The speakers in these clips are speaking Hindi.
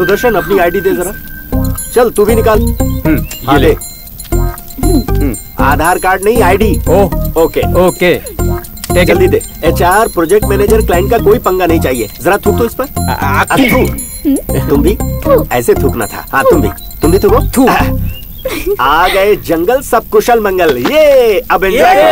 सुदर्शन अपनी आईडी दे जरा। चल तू भी निकाल। हाँ ले। आधार कार्ड नहीं आईडी। ओके ओके जल्दी दे। HR प्रोजेक्ट मैनेजर क्लाइंट का कोई पंगा नहीं चाहिए। जरा थूक तो इस पर। तुम भी ऐसे थूकना था। हाँ तुम भी थूको। आ गए जंगल सब कुशल मंगल। ये अब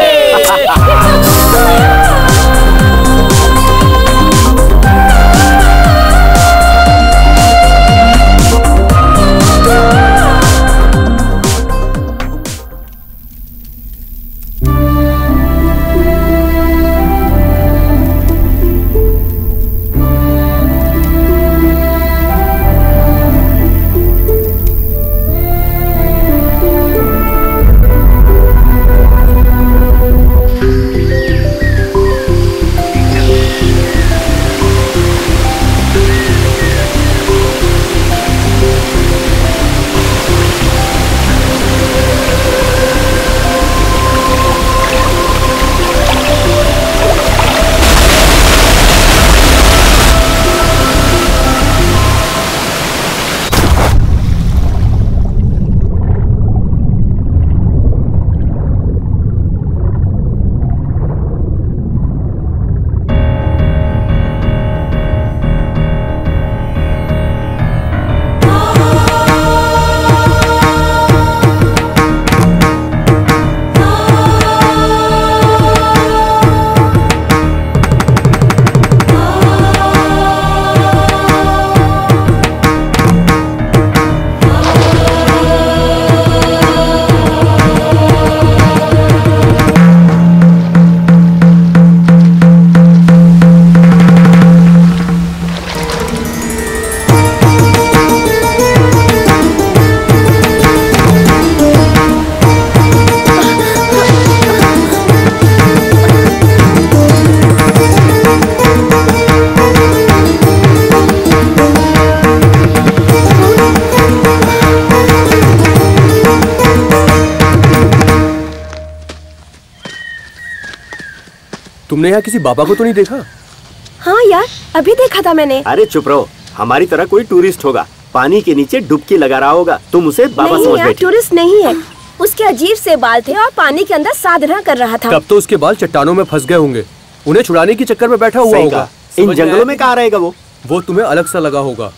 तुमने यहाँ किसी बाबा को तो नहीं देखा? हाँ यार अभी देखा था मैंने। अरे चुप रहो, हमारी तरह कोई टूरिस्ट होगा, पानी के नीचे डुबकी लगा रहा होगा, तुम उसे बाबा समझ बैठी। टूरिस्ट नहीं है, उसके अजीब से बाल थे और पानी के अंदर साधना कर रहा था। तब तो उसके बाल चट्टानों में फंस गए होंगे, उन्हें छुड़ाने के चक्कर में बैठा हुआ होगा। इन जंगलों में कहाँ रहेगा वो तुम्हें अलग सा लगा होगा।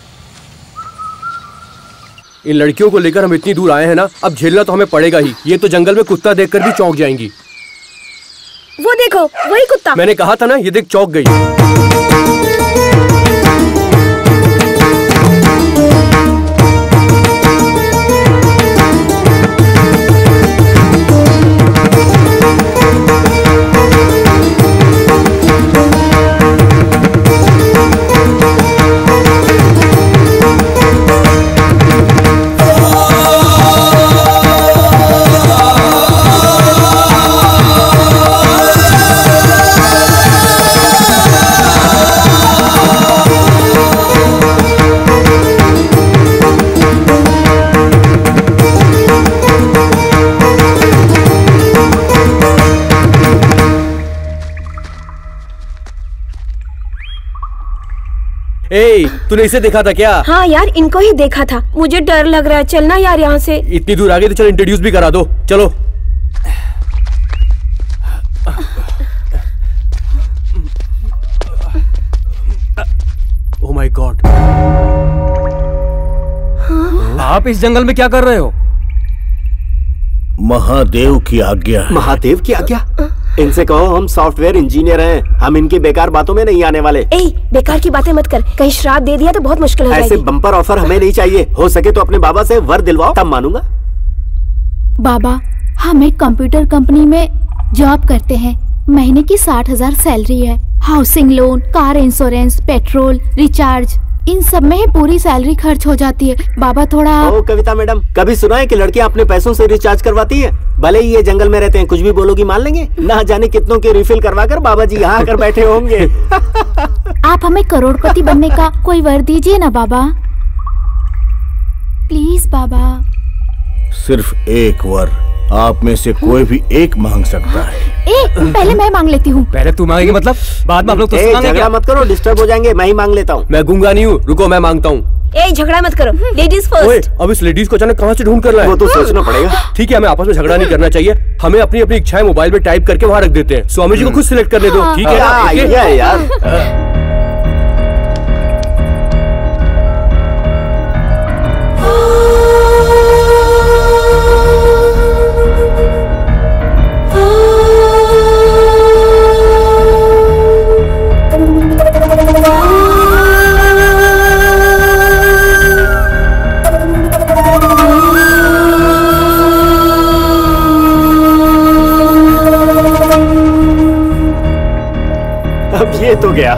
इन लड़कियों को लेकर हम इतनी दूर आए हैं ना, अब झेलना तो हमें पड़ेगा ही। ये तो जंगल में कुत्ता देखकर भी चौंक जाएंगी। वो देखो वही कुत्ता। मैंने कहा था ना, ये देख चौंक गई। तूने इसे देखा था क्या? हाँ यार इनको ही देखा था, मुझे डर लग रहा है। चलना यार यहाँ से। इतनी दूर आ गए तो चल इंट्रोड्यूस भी करा दो, चलो। ओह माय गॉड, आप इस जंगल में क्या कर रहे हो? महादेव की आज्ञा। महादेव की आज्ञा? इनसे कहो हम सॉफ्टवेयर इंजीनियर हैं, हम इनकी बेकार बातों में नहीं आने वाले। बेकार की बातें मत कर, कहीं श्राप दे दिया तो बहुत मुश्किल हो जाएगी। ऐसे बम्पर ऑफर हमें नहीं चाहिए, हो सके तो अपने बाबा से वर दिलवाओ तब मानूंगा। बाबा हम एक कंप्यूटर कंपनी में जॉब करते हैं, महीने की 60,000 सैलरी है। Housing loan, car insurance, petrol, recharge, इन सब में ही पूरी सैलरी खर्च हो जाती है। बाबा थोड़ा। ओ कविता मैडम, कभी सुना है कि लड़कियां अपने पैसों से रिचार्ज करवाती है? भले ही ये जंगल में रहते हैं, कुछ भी बोलोगी मान लेंगे। ना जाने कितनों के रिफिल करवा कर बाबा जी यहाँ आकर बैठे होंगे। आप हमें करोड़पति बनने का कोई वर दीजिए ना बाबा, प्लीज बाबा। सिर्फ एक वर, आप में से कोई भी एक मांग सकता है। पहले मैं मांग लेती हूँ। पहले तू मांगेगी मतलब? बाद में हम लोग तो झगड़ा मत करो, डिस्टर्ब हो जाएंगे। मैं ही मांग लेता हूँ। मैं गूंगा नहीं हूँ, रुको मैं मांगता हूँ। ए झगड़ा मत करो, लेडीज ओए, फर्स्ट। अब इस लेडीज को अचानक कहाँ से ढूंढ कर लाए? वो तो सोचना पड़ेगा। ठीक है, हमें आपस में झगड़ा नहीं करना चाहिए। हमें अपनी अपनी इच्छाएं मोबाइल पे टाइप करके वहाँ रख देते हैं। स्वामी जी को खुद सिलेक्ट करने दो, ठीक है ना? ये है यार। ये तो गया।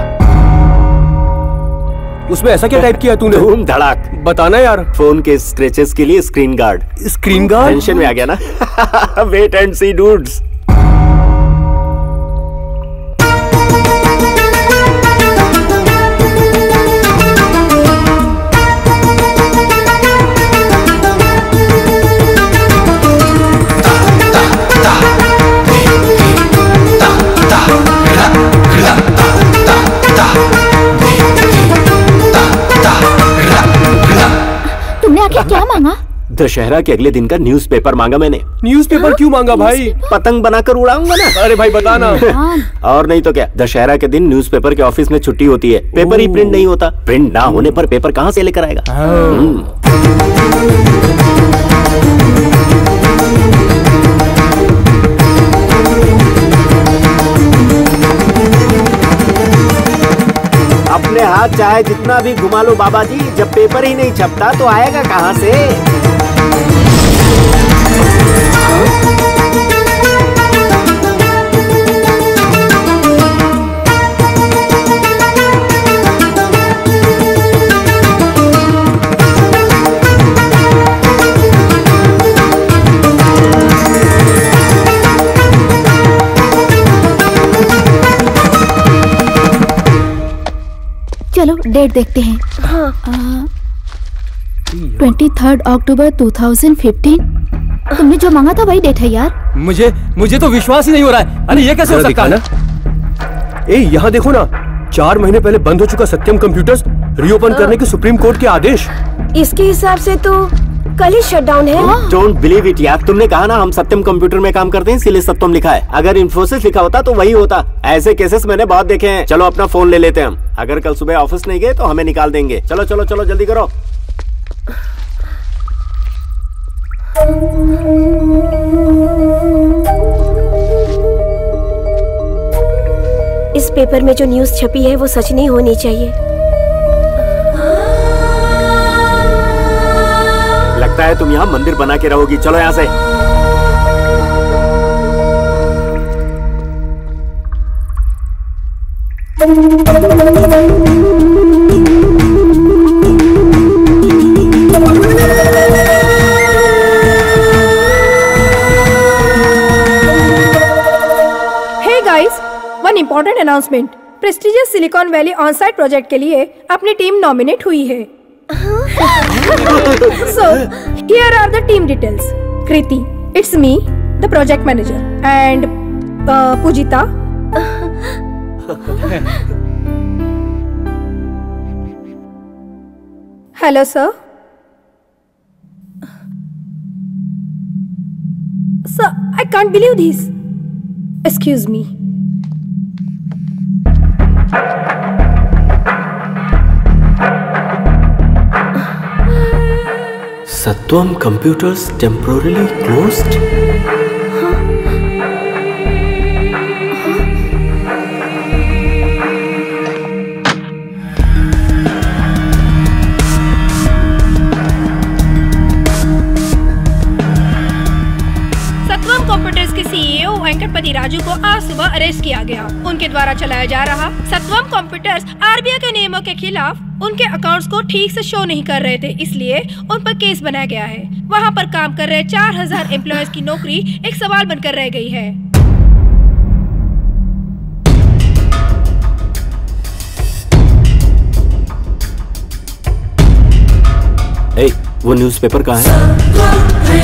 उसमें ऐसा क्या टाइप किया तूने? धूम धड़ाक। बताना यार। फोन के स्क्रैचेस के लिए screen guard. Screen guard? Tension में आ गया ना। Wait and see dudes. क्या मांगा? दशहरा के अगले दिन का न्यूज़पेपर मांगा मैंने। न्यूज़पेपर क्यों मांगा भाई? पतंग बनाकर उड़ाऊंगा ना। अरे भाई बताना। और नहीं तो क्या, दशहरा के दिन न्यूज़पेपर के ऑफिस में छुट्टी होती है, पेपर ही प्रिंट नहीं होता। प्रिंट ना होने पर पेपर कहाँ से लेकर आएगा? अपने हाथ चाहे जितना भी घुमा लो बाबा जी, जब पेपर ही नहीं छपता तो आएगा कहाँ से? चलो डेट देखते हैं। हाँ। 23 अक्टूबर 2015। तुमने जो मांगा था वही डेट है यार। मुझे तो विश्वास ही नहीं हो रहा है। अरे ये कैसे हो सकता है ना? ए यहाँ देखो ना, 4 महीने पहले बंद हो चुका सत्यम कंप्यूटर्स रीओपन करने के सुप्रीम कोर्ट के आदेश। इसके हिसाब से तो कल ही शटडाउन है। डोंट बिलीव इट यार, तुमने कहा ना हम सत्यम कंप्यूटर में काम करते हैं इसीलिए सत्यम लिखा है। अगर इन्फोसिस लिखा होता तो वही होता। ऐसे केसेस मैंने बहुत देखे हैं। चलो अपना फोन ले लेते हैं हम। अगर कल सुबह ऑफिस नहीं गए तो हमें निकाल देंगे। चलो चलो चलो जल्दी करो। इस पेपर में जो न्यूज़ छपी है वो सच नहीं होनी चाहिए। लगता है तुम यहाँ मंदिर बना के रहोगी। चलो यहाँ से। Hey guys, one important announcement. Prestigious Silicon Valley on site project के लिए अपनी टीम नॉमिनेट हुई है। So, here are the team details. Kriti, it's me, the project manager, and Pujita. Hello, sir. Sir, I can't believe this. Excuse me. Satyam Computers temporarily closed? Satyam Computers के सीईओ वेंकटपति राजू को आज सुबह अरेस्ट किया गया। उनके द्वारा चलाया जा रहा सत्यम कंप्यूटर्स आरबीआई के नियमों के खिलाफ उनके अकाउंट्स को ठीक से शो नहीं कर रहे थे, इसलिए उन पर केस बनाया गया है। वहां पर काम कर रहे 4000 एम्प्लॉयज की नौकरी एक सवाल बनकर रह गई है। ए, वो न्यूज़पेपर कहाँ है?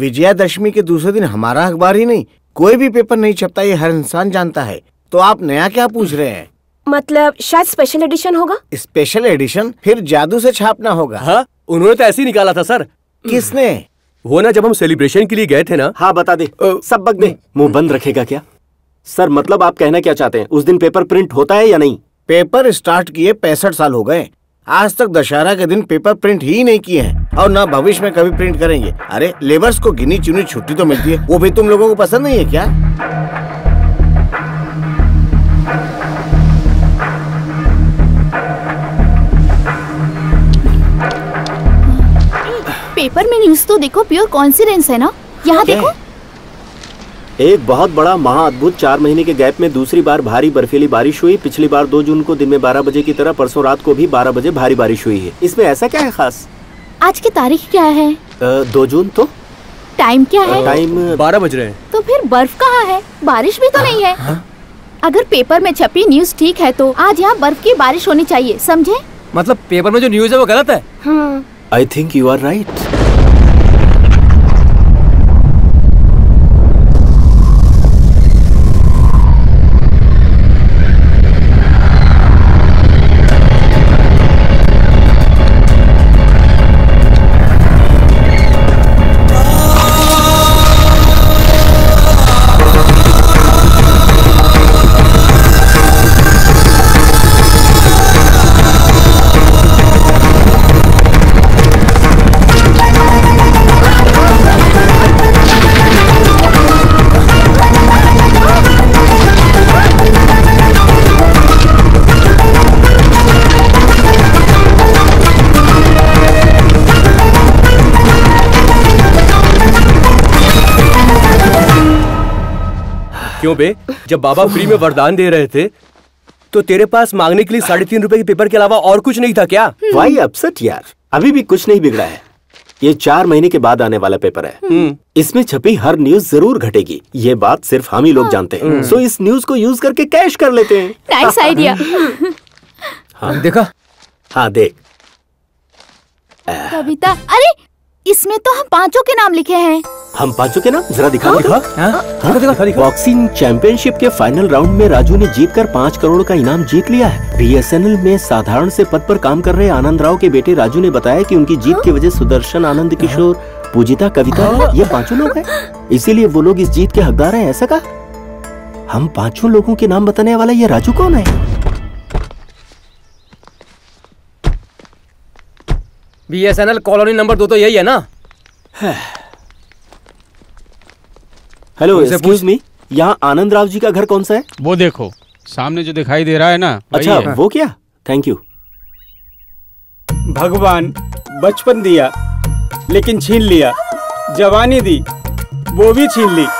विजयादशमी के दूसरे दिन हमारा अखबार ही नहीं, कोई भी पेपर नहीं छपता, ये हर इंसान जानता है। तो आप नया क्या पूछ रहे हैं? मतलब शायद स्पेशल एडिशन होगा। Special edition? फिर जादू से छापना होगा। हाँ, उन्होंने तो ऐसे ही निकाला था सर। किसने? वो ना, जब हम सेलिब्रेशन के लिए गए थे ना। हाँ बता दे, सब बक दे। मुंह बंद रखेगा क्या? सर मतलब आप कहना क्या चाहते हैं? उस दिन पेपर प्रिंट होता है या नहीं? पेपर स्टार्ट किए 65 साल हो गए, आज तक दशहरा के दिन पेपर प्रिंट ही नहीं किए हैं, और ना भविष्य में कभी प्रिंट करेंगे। अरे लेबर्स को गिनी चुनी छुट्टी तो मिलती है, वो भी तुम लोगों को पसंद नहीं है क्या? पेपर में न्यूज तो देखो, प्योर कॉन्सिडेंस है ना। यहाँ देखो, एक बहुत बड़ा महाअद्भुत 4 महीने के गैप में दूसरी बार भारी बर्फीली बारिश हुई। पिछली बार 2 जून को दिन में 12 बजे की तरह परसों रात को भी 12 बजे भारी बारिश हुई है। इसमें ऐसा क्या है खास? आज की तारीख क्या है? 2 जून। तो टाइम क्या है? टाइम 12 बज रहे हैं। तो फिर बर्फ कहाँ है? बारिश भी तो नहीं है। अगर पेपर में छपी न्यूज ठीक है तो आज यहाँ बर्फ की बारिश होनी चाहिए, समझे? मतलब पेपर में जो न्यूज है वो गलत है? I think you are right. क्यों बे, जब बाबा फ्री में वरदान दे रहे थे तो तेरे पास मांगने के लिए 3.5 रुपए के पेपर के अलावा और कुछ नहीं था क्या? वाई अपसेट यार, अभी भी कुछ नहीं बिगड़ा है। ये 4 महीने के बाद आने वाला पेपर है। इसमें छपी हर न्यूज जरूर घटेगी, ये बात सिर्फ हम ही लोग जानते हैं। सो इस न्यूज को यूज करके कैश कर लेते हैं। Nice idea. हाँ देखा? हाँ देख। कविता, अरे इसमें तो हम 5 के नाम लिखे हैं। हम 5 के नाम जरा दिखा। बॉक्सिंग चैंपियनशिप के फाइनल राउंड में राजू ने जीतकर 5 करोड़ का इनाम जीत लिया है। बीएसएनएल में साधारण से पद पर काम कर रहे आनंद राव के बेटे राजू ने बताया कि उनकी जीत की वजह सुदर्शन, आनंद किशोर, पूजिता, कविता, ये 5 लोग हैं। इसीलिए वो लोग इस जीत के हकदार हैं, ऐसा कहा। हम 5 लोगों के नाम बताने वाला ये राजू कौन है? बीएसएनएल कॉलोनी नंबर 2 तो यही है ना? हेलो, एक्सक्यूज मी, यहाँ आनंद राव जी का घर कौन सा है? वो देखो सामने जो दिखाई दे रहा है ना। अच्छा है। वो क्या? Thank you. भगवान बचपन दिया लेकिन छीन लिया, जवानी दी वो भी छीन ली।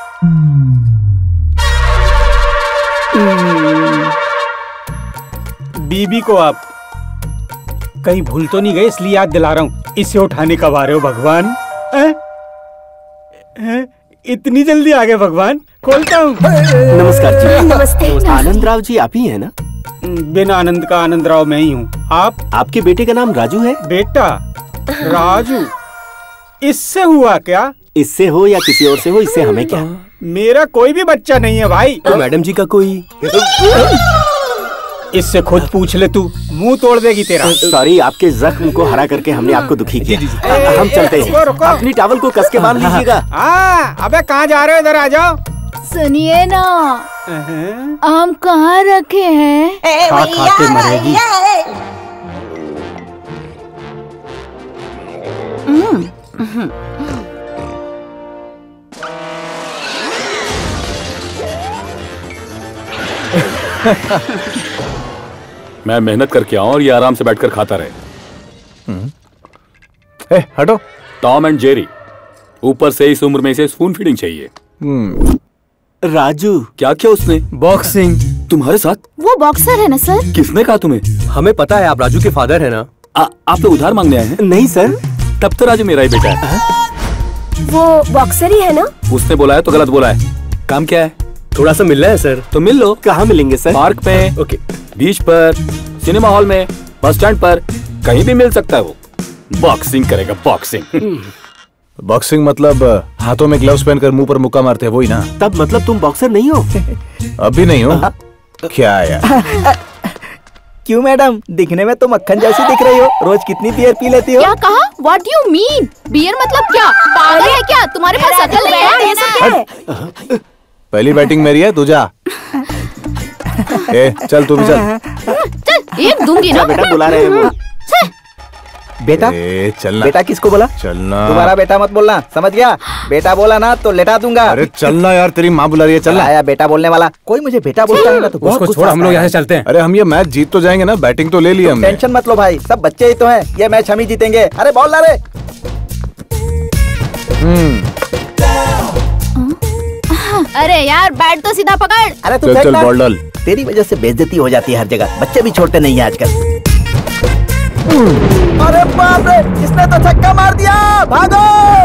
बीबी को आप कहीं भूल तो नहीं गए, इसलिए याद दिला रहा हूँ। इसे उठाने कब आ रहे हो भगवान? इतनी जल्दी आ गए भगवान? खोलता हूँ। नमस्कार जी। नमस्ते। आनंद राव जी आप ही हैं ना? बिना आनंद का आनंद राव मैं ही हूँ। आपके बेटे का नाम राजू है? बेटा राजू? इससे हुआ क्या? इससे हो या किसी और से हो, इससे हमें क्या? मेरा कोई भी बच्चा नहीं है भाई। तो मैडम जी का कोई? इससे खुद पूछ ले, तू मुंह तोड़ देगी तेरा। सॉरी, आपके जख्म को हरा करके हमने आपको दुखी किया। हम चलते हैं। रुको। अपनी टॉवल को कस के बांध लीजिएगा। अबे कहाँ जा रहे हो? इधर आ जाओ। सुनिए ना, आम कहाँ रखे हैं? खा खा के मरेगी। मैं मेहनत करके आऊं और ये आराम से बैठकर खाता रहे। हटो। टॉम एंड जेरी, ऊपर से इस उम्र में इसे स्पून फीडिंग चाहिए। राजू क्या क्या उसने? बॉक्सिंग। तुम्हारे साथ? वो बॉक्सर है ना सर? किसने कहा तुम्हें? हमें पता है, आप राजू के फादर है ना? आप तो उधार मांगने आए हैं? नहीं सर। तब तो राजू मेरा ही बेटा है। वो बॉक्सर ही है ना? उसने बोला है तो गलत बोला है। काम क्या है? थोड़ा सा मिलना है सर। तो मिल लो। कहाँ मिलेंगे सर? पार्क पे, ओके, बीच पर, सिनेमा हॉल में, बस स्टैंड पर, कहीं भी मिल सकता है। वो बॉक्सिंग करेगा, बॉक्सिंग। बॉक्सिंग मतलब हाथों में ग्लव्स पहनकर मुंह पर मुक्का मारते हैं, वही ना? तब मतलब तुम बॉक्सर नहीं हो? अभी नहीं हो? क्या यार? क्यों मैडम, दिखने में तो मक्खन जैसी दिख रही हो। रोज कितनी बियर पी लेती हो? क्या कहा? What do you mean? Beer मतलब क्या? पागल है क्या? तुम्हारे पास अकल नहीं है? ये सब क्या है? पहली बैटिंग मेरी है, तू जा। चल तू भी चल। चल, एक दूंगी ना। बेटा बुला रहे हैं वो। बेटा? चलना। बेटा किसको बोला? चलना। तुम्हारा बेटा मत बोलना, समझ गया? बेटा बोला ना तो लेटा दूंगा। अरे चलना यार, तेरी माँ बुला रही है, चलना। आया बेटा बोलने वाला। कोई मुझे बेटा बोलता है ना तो बहुत उसको छोड़, हम लोग यहाँ से चलते हैं। अरे हम ये मैच जीत तो जाएंगे ना, बैटिंग तो ले ली हमने। टेंशन मत लो भाई, सब बच्चे ही तो हैं, ये मैच हम ही जीतेंगे। अरे बॉल ला रे। अरे यार बैट तो सीधा पकड़। अरे तू चल बॉल डाल। तेरी वजह से बेइज्जती हो जाती है हर जगह, बच्चे भी छोड़ते नहीं है आजकल। अरे बाप रे, इसने तो छक्का मार दिया, भागो।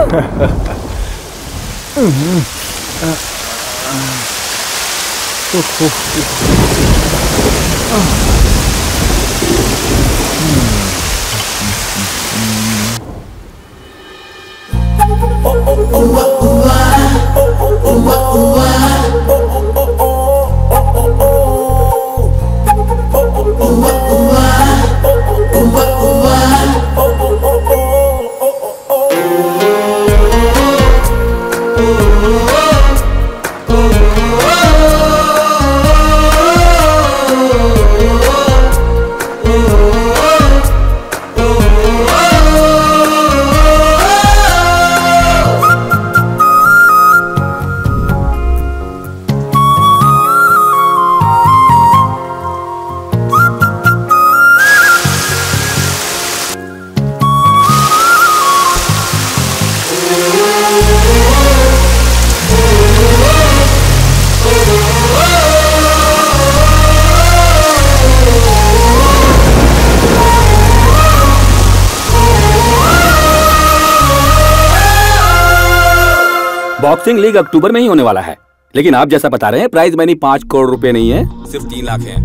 बॉक्सिंग लीग अक्टूबर में ही होने वाला है, लेकिन आप जैसा बता रहे हैं प्राइज मनी 5 करोड़ रुपए नहीं है, सिर्फ 3 लाख है।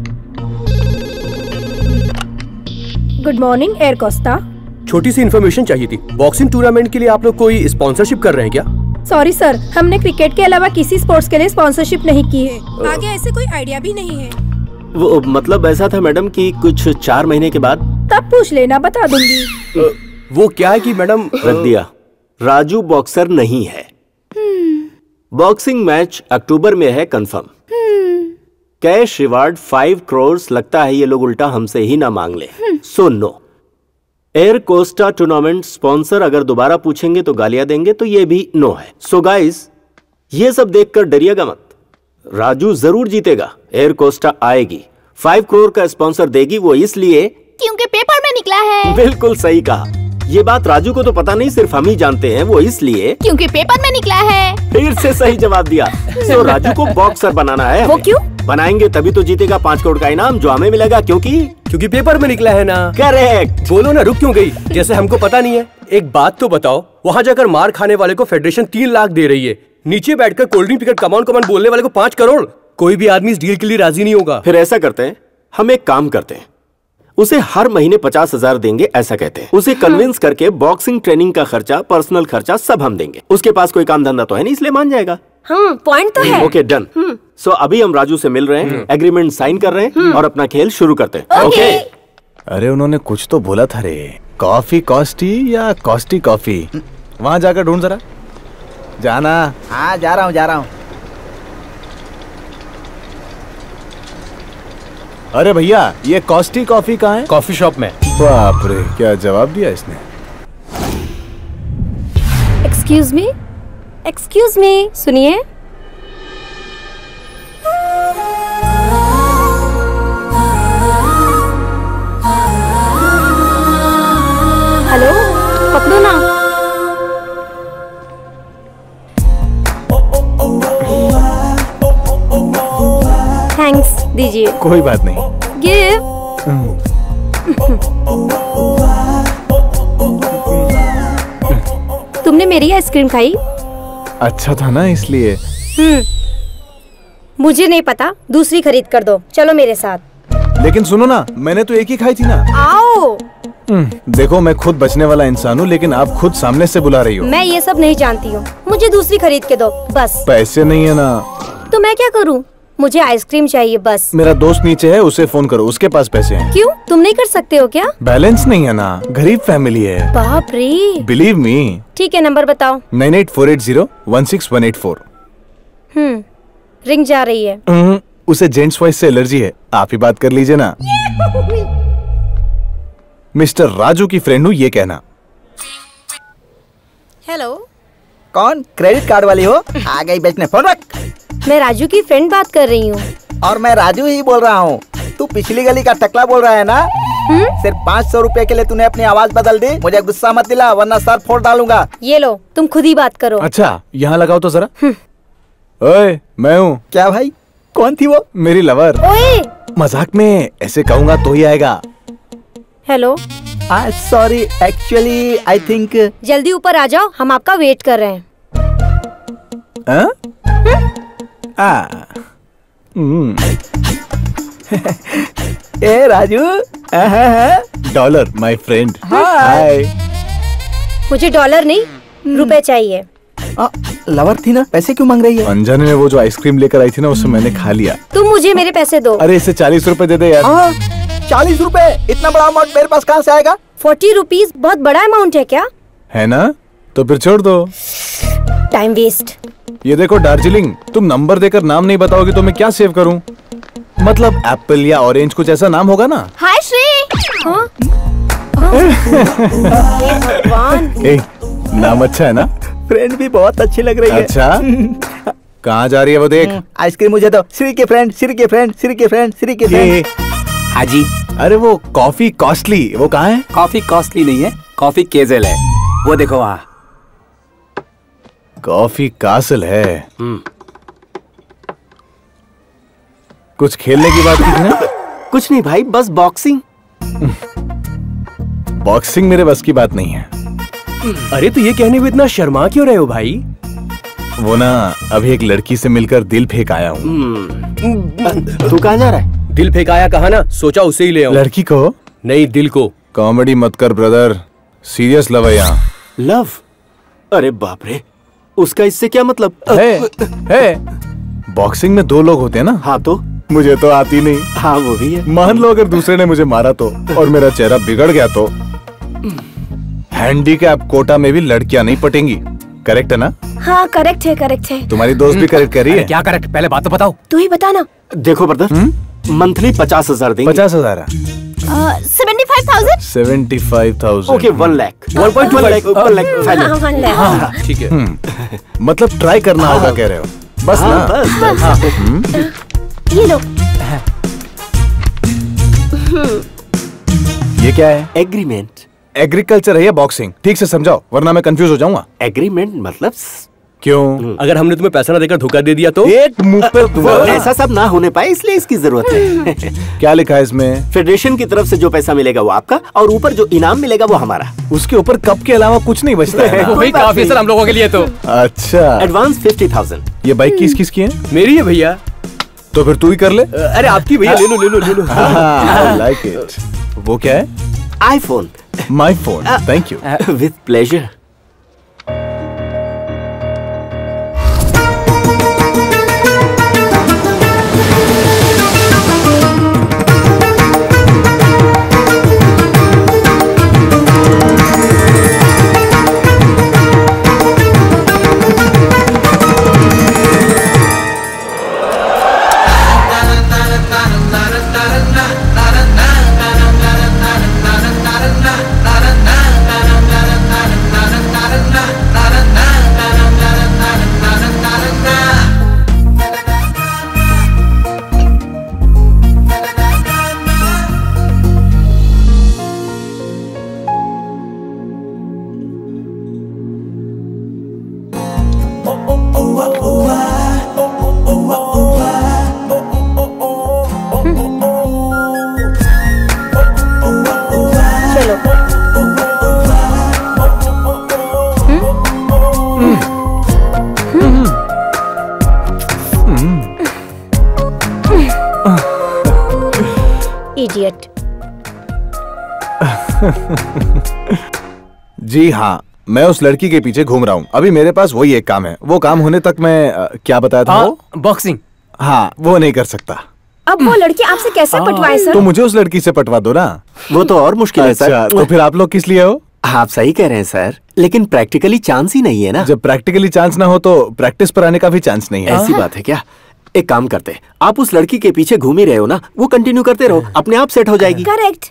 Good morning Air Costa. छोटी सी इन्फॉर्मेशन चाहिए थी। बॉक्सिंग टूर्नामेंट के लिए आप लोग कोई स्पॉन्सरशिप कर रहे हैं क्या? सॉरी सर, हमने क्रिकेट के अलावा किसी स्पोर्ट्स के लिए स्पॉन्सरशिप नहीं की है। आगे ऐसे कोई आइडिया भी नहीं है। वो मतलब ऐसा था मैडम कि कुछ 4 महीने के बाद। तब पूछ लेना, बता दूंगी। वो क्या है कि मैडम रख दिया, राजू बॉक्सर नहीं है। बॉक्सिंग मैच अक्टूबर में है कंफर्म। Cash reward 5 crore. लगता है ये लोग उल्टा हमसे ही ना मांग ले। So no. Air Costa tournament sponsor अगर दोबारा पूछेंगे तो गालियां देंगे, तो ये भी नो है। सो गाइस, ये सब देखकर डरिएगा मत, राजू जरूर जीतेगा। एयर कोस्टा आएगी, 5 करोड़ का स्पॉन्सर देगी, वो इसलिए क्योंकि पेपर में निकला है। बिल्कुल सही कहा। ये बात राजू को तो पता नहीं, सिर्फ हम ही जानते हैं। वो इसलिए क्योंकि पेपर में निकला है। फिर से सही जवाब दिया। तो राजू को बॉक्सर बनाना है। वो क्यों? बनाएंगे तभी तो जीतेगा 5 करोड़ का इनाम जो हमें मिलेगा, क्योंकि पेपर में निकला है ना। करेक्ट। बोलो ना, रुक क्यों गई? जैसे हमको पता नहीं है। एक बात तो बताओ, वहाँ जाकर मार खाने वाले को फेडरेशन 3 लाख दे रही है, नीचे बैठकर कोल्ड ड्रिंक पीकर कमान कमान बोलने वाले को 5 करोड़। कोई भी आदमी इस डील के लिए राजी नहीं होगा। फिर ऐसा करते हैं, हम एक काम करते हैं, उसे हर महीने 50,000 देंगे, ऐसा कहते हैं। उसे कन्विंस करके बॉक्सिंग ट्रेनिंग का खर्चा, पर्सनल खर्चा सब हम देंगे। उसके पास कोई काम धंधा तो है नहीं, इसलिए मान जाएगा। पॉइंट तो है। Okay done. सो अभी हम राजू से मिल रहे हैं, एग्रीमेंट साइन कर रहे हैं और अपना खेल शुरू करते हैं। ओके। अरे उन्होंने कुछ तो बोला था रे, कॉफी कॉस्टी या कॉस्टी कॉफी? वहां जाकर ढूंढ जरा। जाना। हाँ जा रहा हूँ। अरे भैया, ये कॉस्टी कॉफी कहाँ है? कॉफी शॉप में। बाप रे, क्या जवाब दिया इसने। एक्सक्यूज मी, सुनिए। हेलो, पकड़ो ना। थैंक्स, दीजिए। कोई बात नहीं। गिव। तुमने मेरी आइसक्रीम खाई? अच्छा था ना, इसलिए। मुझे नहीं पता, दूसरी खरीद कर दो। चलो मेरे साथ। लेकिन सुनो ना, मैंने तो एक ही खाई थी ना। आओ। हो? देखो मैं खुद बचने वाला इंसान हूँ, लेकिन आप खुद सामने से बुला रही हो। मैं ये सब नहीं जानती हूँ, मुझे दूसरी खरीद के दो बस। पैसे नहीं है ना। तो मैं क्या करूँ? मुझे आइसक्रीम चाहिए बस। मेरा दोस्त नीचे है, उसे फोन करो, उसके पास पैसे हैं। क्यों, तुम नहीं कर सकते हो क्या? बैलेंस नहीं है ना, गरीब फैमिली है। बाप रे। Believe me. ठीक है, नंबर बताओ। 9848016184। रिंग जा रही है। उसे जेंट्स वॉइस से एलर्जी है, आप ही बात कर लीजिए ना। मिस्टर राजू की फ्रेंड हूँ, ये कहना। हेलो, कौन? क्रेडिट कार्ड वाली हो? आ गई बेचने, फोन रख। मैं राजू की फ्रेंड बात कर रही हूँ। और मैं राजू ही बोल रहा हूँ। तू पिछली गली का टकला बोल रहा है ना? सिर्फ 500 रुपए के लिए तूने अपनी आवाज बदल दी। मुझे गुस्सा मत दिला, वरना सर फोड़ डालूंगा। ये लो, तुम खुद ही बात करो। अच्छा, यहाँ लगाओ तो जरा। ओए, मैं हूँ। क्या भाई? कौन थी वो? मेरी लवर। ओए, मजाक में ऐसे कहूँगा तो ही आएगा। Hello. Sorry, actually I think. जल्दी ऊपर आ जाओ, हम आपका वेट कर रहे हैं। ए Raju. Dollar my friend. Hi. मुझे डॉलर नहीं, रुपए चाहिए। लवर थी ना, पैसे क्यों मांग रही है? अनजाने में वो जो आइसक्रीम लेकर आई थी ना, उसे मैंने खा लिया। तुम मुझे मेरे पैसे दो। अरे इसे 40 रुपए दे दे यार। 40 रुपए? इतना बड़ा अमाउंट मेरे पास कहाँ से आएगा? 40 रुपीज बहुत बड़ा अमाउंट है क्या? है ना, तो फिर छोड़ दो। Time waste. ये देखो दार्जिलिंग, तुम नंबर देकर नाम नहीं बताओगे तो मैं क्या सेव करूं? मतलब एप्पल या ऑरेंज कुछ ऐसा नाम होगा ना? हाय श्री। हाँ? भगवान। नाम अच्छा है ना? फ्रेंड भी बहुत अच्छी लग रही है। अच्छा। कहाँ जा रही है वो देख? आइसक्रीम मुझे दो। श्री के फ्रेंड, श्री के फ्रेंड, श्री के फ्रेंड, श्री के फ्रेंड। हाँ जी। अरे वो कॉफी कॉस्टली, वो कहाँ है? कॉफी कॉस्टली नहीं है, कॉफी केजल है। वो देखो वहाँ। कॉफी कासल है। कुछ खेलने की बात की थी ना? कुछ नहीं भाई, बस बॉक्सिंग। बॉक्सिंग मेरे बस की बात नहीं है। अरे तो ये कहने में इतना शर्मा क्यों रहे हो भाई? वो ना, अभी एक लड़की से मिलकर दिल फेंक आया हूँ। तू कहाँ जा रहा है? दिल फेंकाया कहा ना, सोचा उसे ही ले आऊं। लड़की को? नहीं, दिल को। कॉमेडी मत कर ब्रदर, सीरियस लव है यहाँ। लव? अरे बाप रे, उसका इससे क्या मतलब? है बॉक्सिंग में 2 लोग होते हैं ना? हाँ तो मुझे तो आती नहीं। हाँ वो भी है। मान लो अगर दूसरे ने मुझे मारा तो, और मेरा चेहरा बिगड़ गया तो? हैंडीकैप कोटा में भी लड़कियां नहीं पटेंगी, करेक्ट है ना? हाँ करेक्ट है, करेक्ट है। तुम्हारी दोस्त भी करेक्ट कर रही है। क्या करेक्ट? पहले बात तो बताओ। तू ही बता ना। देखो ब्रदर, मंथली 50,000 देंगे। 50,000 है? 75,000। 75,000। ओके, 1 लाख। 1 लाख। ठीक है। मतलब ट्राई करना होगा कह रहे हो? बस ना? ये लो। ये क्या है? एग्रीमेंट। एग्रीकल्चर है या बॉक्सिंग? ठीक से समझाओ, वरना मैं कंफ्यूज हो जाऊंगा। एग्रीमेंट मतलब? क्यों? अगर हमने तुम्हें पैसा ना देकर धोखा दे दिया तो? एक मुंह पे ऐसा सब ना होने पाए, इसलिए इसकी जरूरत है। क्या लिखा है इसमें? फेडरेशन की तरफ से जो पैसा मिलेगा वो आपका, और ऊपर जो इनाम मिलेगा वो हमारा। उसके ऊपर कप के अलावा कुछ नहीं बचता है ना? वही काफी सर हम लोगों के लिए तो। अच्छा। एडवांस 50,000। ये बाइक किसकी है? मेरी है भैया। तो फिर तू ही कर ले। अरे आपकी भैया, ले लो ले लो ले लो। I like it। वो क्या है? IPhone. My phone, thank you। With pleasure। जी हाँ, मैं उस लड़की के पीछे घूम रहा हूँ। अभी मेरे पास वही एक काम है। वो काम होने तक मैं क्या बताया था? वो बॉक्सिंग। हाँ, वो नहीं कर सकता। अब वो लड़की आपसे कैसे पटवाए सर? तो मुझे उस लड़की से पटवा दो ना। वो तो और मुश्किल है सर। तो फिर आप लोग किस लिए हो? आप सही कह रहे हैं सर, लेकिन प्रैक्टिकली चांस ही नहीं है ना। जब प्रैक्टिकली चांस ना हो तो प्रैक्टिस पर आने का भी चांस नहीं है। ऐसी बात है क्या? एक काम करते, आप उस लड़की के पीछे घूम ही रहे हो ना, वो कंटिन्यू करते रहो, अपने आप सेट हो जाएगी। करेक्ट।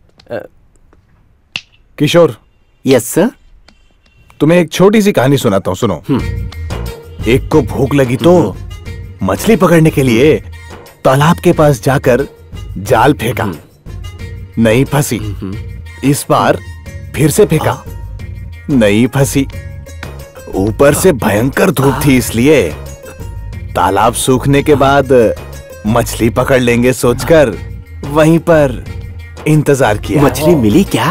किशोर। Yes sir. तुम्हें एक छोटी सी कहानी सुनाता हूँ, सुनो। एक को भूख लगी तो मछली पकड़ने के लिए तालाब के पास जाकर जाल फेंका, नहीं फंसी। इस बार फिर से फेंका, नहीं फंसी। ऊपर से भयंकर धूप थी, इसलिए तालाब सूखने के बाद मछली पकड़ लेंगे सोचकर वहीं पर इंतजार किया। मछली मिली क्या?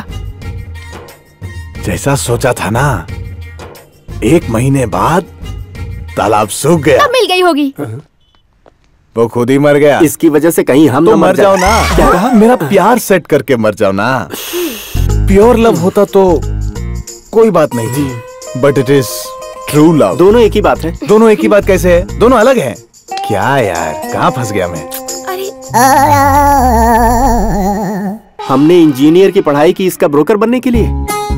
जैसा सोचा था ना, 1 महीने बाद तालाब सूख गया। तब मिल गई होगी। वो खुद ही मर गया। इसकी वजह से कहीं हम तो ना मर जाओ ना। क्या कहा? मेरा प्यार सेट करके मर जाओ ना। प्योर लव होता तो कोई बात नहीं थी, but it is true love. दोनों एक ही बात है। दोनों एक ही बात कैसे है? दोनों अलग हैं। क्या यार, कहाँ फंस गया मैं? अरे हमने इंजीनियर की पढ़ाई की इसका ब्रोकर बनने के लिए।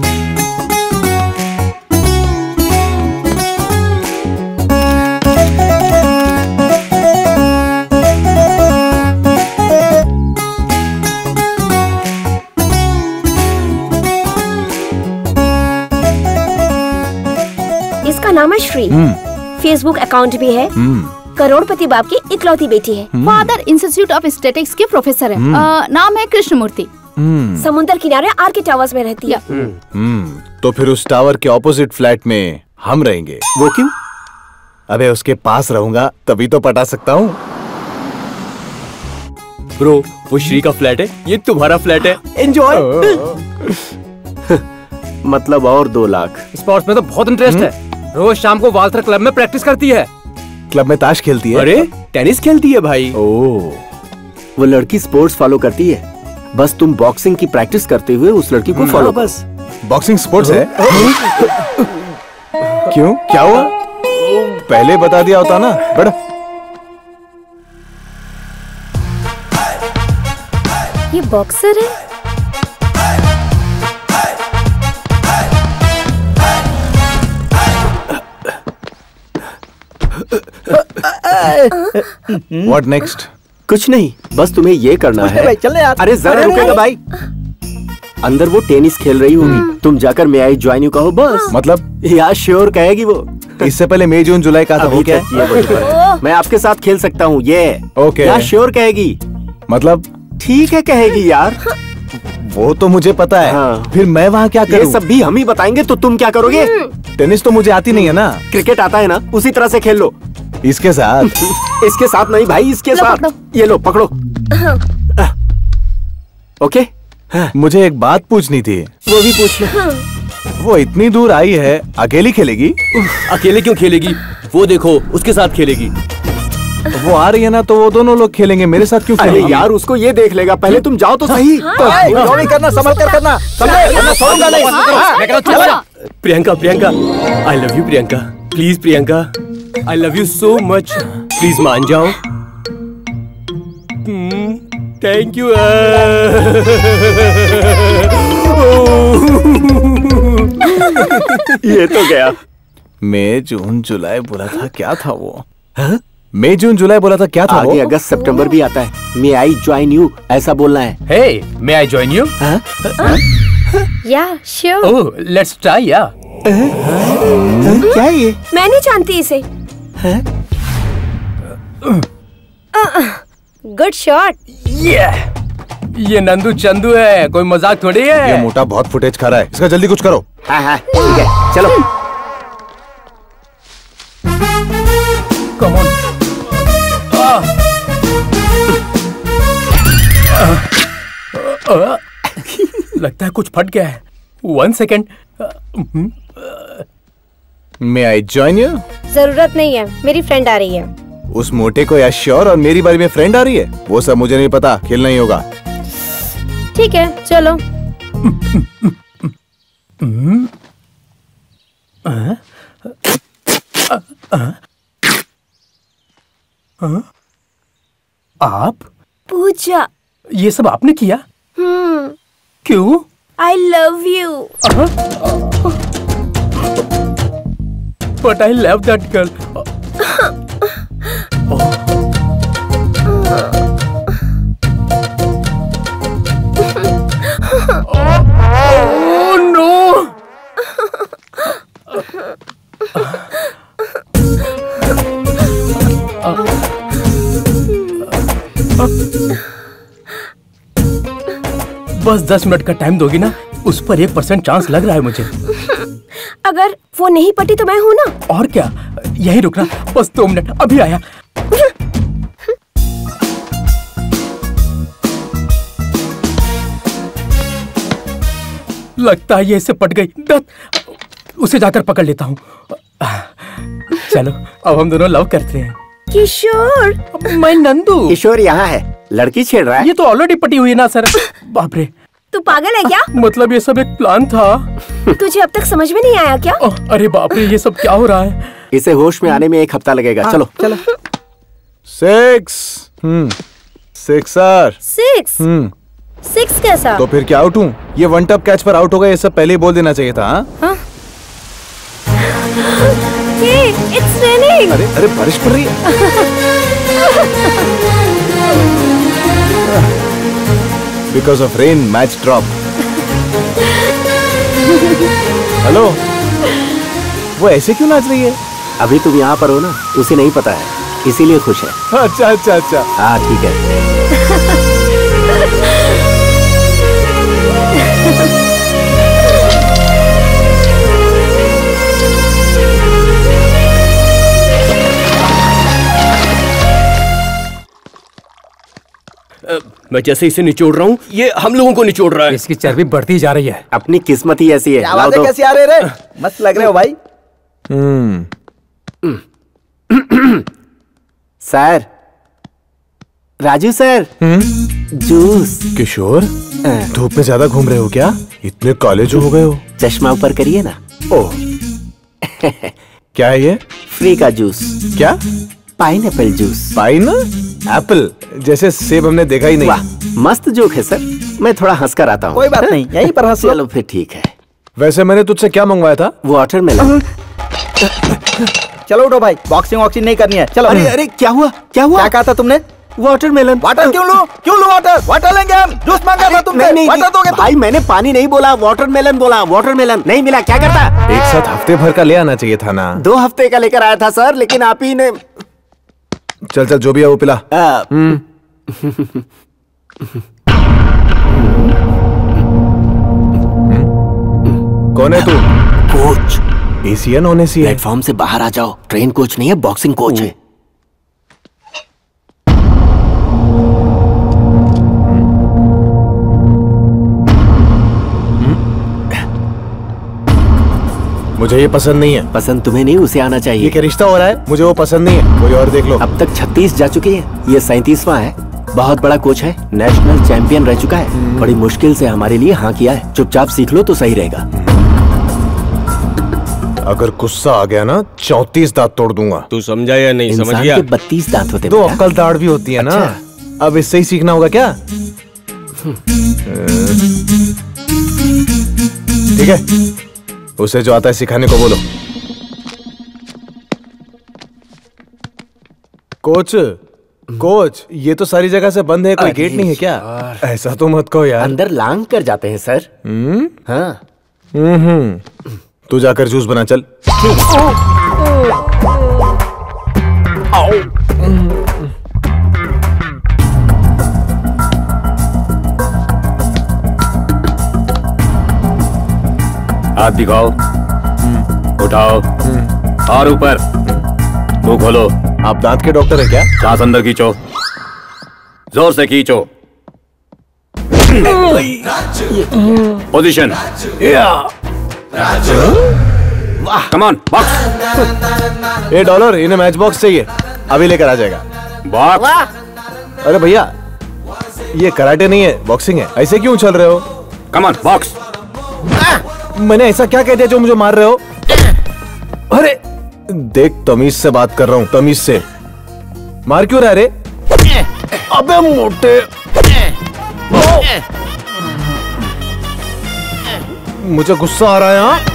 इसका नाम है श्री। फेसबुक अकाउंट भी है। करोड़पति बाप की इकलौती बेटी है। फादर इंस्टीट्यूट ऑफ स्टैटिक्स के प्रोफेसर है। नाम है कृष्णमूर्ति। समुद्र किनारे आरके टावर्स में रहती है। तो फिर उस टावर के ऑपोजिट फ्लैट में हम रहेंगे। वो क्यों? अबे उसके पास रहूंगा तभी तो पटा सकता हूँ। ब्रो, वो श्री का फ्लैट है, ये तुम्हारा फ्लैट है। एंजॉय। मतलब और 2 लाख। स्पोर्ट्स में तो बहुत इंटरेस्ट है। रोज शाम को वाल्थर क्लब में प्रैक्टिस करती है। क्लब में ताश खेलती है? अरे टेनिस खेलती है भाई। वो लड़की स्पोर्ट्स फॉलो करती है, बस तुम बॉक्सिंग की प्रैक्टिस करते हुए उस लड़की को फॉलो बस। बॉक्सिंग स्पोर्ट्स है? क्यों, क्या हुआ? पहले बता दिया होता ना। बड़ा ये बॉक्सर है। What next? कुछ नहीं, बस तुम्हें ये करना है। चलने यार। अरे जरा रुकेगा भाई। अंदर वो टेनिस खेल रही होगी, तुम जाकर मे आई ज्वाइन यू कहो बस। मतलब यार श्योर कहेगी वो। इससे पहले मई जून जुलाई का था, वो क्या है? मैं आपके साथ खेल सकता हूँ ये। ओके। यार श्योर कहेगी। मतलब ठीक है कहेगी यार। वो तो मुझे पता है। हाँ। फिर मैं वहाँ क्या करूँ? ये सब भी हम ही बताएंगे, तो तुम क्या करोगे? टेनिस तो मुझे आती नहीं है ना। क्रिकेट आता है ना, उसी तरह से खेल लो। इसके साथ? इसके साथ नहीं भाई, इसके साथ। ये लो पकड़ो। ओके। मुझे एक बात पूछनी थी। वो भी पूछ लो। वो इतनी दूर आई है, अकेली खेलेगी? अकेले क्यों खेलेगी? वो देखो, उसके साथ खेलेगी। वो आ रही है ना, तो वो दोनों लोग खेलेंगे, मेरे साथ क्यों खेलेगी? अरे यार उसको ये देख लेगा, पहले तुम जाओ तो सही। करना, संभल कर करना। Priyanka, Priyanka, I love you Priyanka. Please Priyanka, I love you so much. Please मान जाओ। Thank you. ये तो गया। मई जून जुलाई बोला था, क्या था वो? मई जून जुलाई बोला था, क्या था वो? आगे अगस्त सितंबर भी आता है। मे आई ज्वाइन यू ऐसा बोलना है। Hey, may I join you? Yeah sure. Oh, let's try yeah. क्या है ये? मैं नहीं जानती इसे। Good shot. ये नंदू चंदू है, कोई मजाक थोड़ी है। ये मोटा बहुत फुटेज खा रहा है, इसका जल्दी कुछ करो। हाँ हाँ ठीक है, चलो। Come on. लगता है कुछ फट गया है। 1 second. May I join you? जरूरत नहीं है, मेरी फ्रेंड आ रही है। उस मोटे को या श्योर और मेरी बारी में फ्रेंड आ रही है? वो सब मुझे नहीं पता, खेलना ही होगा। ठीक है चलो। आप? पूजा। ये सब आपने किया? क्यों? I love you. But I love that girl. Oh no! बस 10 मिनट का टाइम दोगी ना? उस पर 1% चांस लग रहा है मुझे। अगर वो नहीं पटी तो मैं हूँ ना। और क्या, यही रुकना, बस 2 मिनट, अभी आया। लगता है ये इससे पट गई। उसे जाकर पकड़ लेता हूँ। चलो अब हम दोनों लव करते हैं। किशोर। मैं नंदू। किशोर यहाँ है, लड़की छेड़ रहा है। ये तो ऑलरेडी पटी हुई है ना सर। बाप रे, तू पागल है क्या? मतलब ये सब एक प्लान था। तुझे अब तक समझ में नहीं आया क्या? अरे बाप रे, ये सब क्या हो रहा है? इसे होश में आने में 1 हफ्ता लगेगा। चलो चलो। 6 6 6 कैसा? तो फिर क्या आउट हूँ? ये 1 टप कैच पर आउट हो गए, ये सब पहले ही बोल देना चाहिए था। हाँ? Hey, it's raining. अरे अरे बारिश पड़ रही है। Because of rain, match drop. Hello, वो ऐसे क्यों नाच रही है? अभी तुम यहाँ पर हो ना, उसे नहीं पता है, इसीलिए खुश है। अच्छा अच्छा अच्छा। हाँ ठीक है। मैं जैसे इसे निचोड़ रहा हूँ, ये हम लोगों को निचोड़ रहा है। इसकी चर्बी बढ़ती जा रही है। अपनी किस्मत ही ऐसी है। आवाजें कैसी आ रही रे? मस्त लग रहे हो भाई। Sir, Raju sir, juice. Kishore, धूप में ज्यादा घूम रहे हो क्या? इतने काले जो हो गए हो। चश्मा ऊपर करिए ना। ओह, क्या है ये? फ्री का जूस। क्या? Pineapple juice. एप्पल जैसे सेब हमने देखा ही नहीं। वाह, मस्त जोक है सर। मैं थोड़ा हंसकर आता हूँ। कोई बात नहीं, यहीं पर हंस लो। चलो फिर ठीक है। वैसे मैंने तुझसे क्या मंगवाया था? वाटरमेलन। चलो उठो भाई, बॉक्सिंग वॉक्सिंग नहीं करनी है। चलो। अरे अरे क्या हुआ? क्या हुआ? क्या कहा था तुमने? वाटरमेलन। वाटर क्यों लूं? क्यों लूं वाटर? वाटर लेंगे हम। जूस मांगा था तुमने। नहीं, वाटर दोगे तुम? भाई मैंने पानी नहीं बोला, वाटरमेलन बोला। वाटरमेलन नहीं मिला, क्या करता? एक साथ हफ्ते भर का ले आना चाहिए था ना। 2 हफ्ते का लेकर आया था सर, लेकिन आप ही ने। चल चल, जो भी है वो पिला। कौन है तू? कोच। एसी है नॉन एसी है? प्लेटफॉर्म से बाहर आ जाओ, ट्रेन कोच नहीं है, बॉक्सिंग कोच है। मुझे ये पसंद नहीं है। पसंद तुम्हें नहीं, उसे आना चाहिए। ये क्या रिश्ता हो रहा है? मुझे वो पसंद नहीं है, कोई और देख लो। अब तक 36 जा चुकी है, ये 37वां है। बहुत बड़ा कोच है, नेशनल चैंपियन रह चुका है। बड़ी मुश्किल से हमारे लिए हाँ किया है। चुपचाप सीख लो तो सही रहेगा। अगर गुस्सा आ गया ना, 34 दांत तोड़ दूंगा। तू समझा या नहीं? समझ गया? 32 दांत होते। 2 अक्कल दाढ़ भी होती है ना। अब इससे ही सीखना होगा क्या? ठीक है, उसे जो आता है सिखाने को बोलो। कोच, कोच, ये तो सारी जगह से बंद है, कोई गेट नहीं है क्या? ऐसा तो मत कहो यार। अंदर लांग कर जाते हैं सर। हाँ। तू जाकर जूस बना, चल। हाथ दिखाओ, उठाओ और ऊपर। मुंह खोलो। आप दांत के डॉक्टर है क्या? सांस अंदर खींचो, जोर से खींचो। पोजीशन। Come on, box. $1, इन्हें मैच बॉक्स चाहिए, अभी लेकर आ जाएगा। बॉक्स। अरे भैया, ये कराटे नहीं है, बॉक्सिंग है, ऐसे क्यों चल रहे हो? Come on box. मैंने ऐसा क्या कह दिया जो मुझे मार रहे हो? अरे देख, तमीज से बात कर रहा हूँ, तमीज से। मार क्यों रहा रे? अबे मोटे, मुझे गुस्सा आ रहा है। हाँ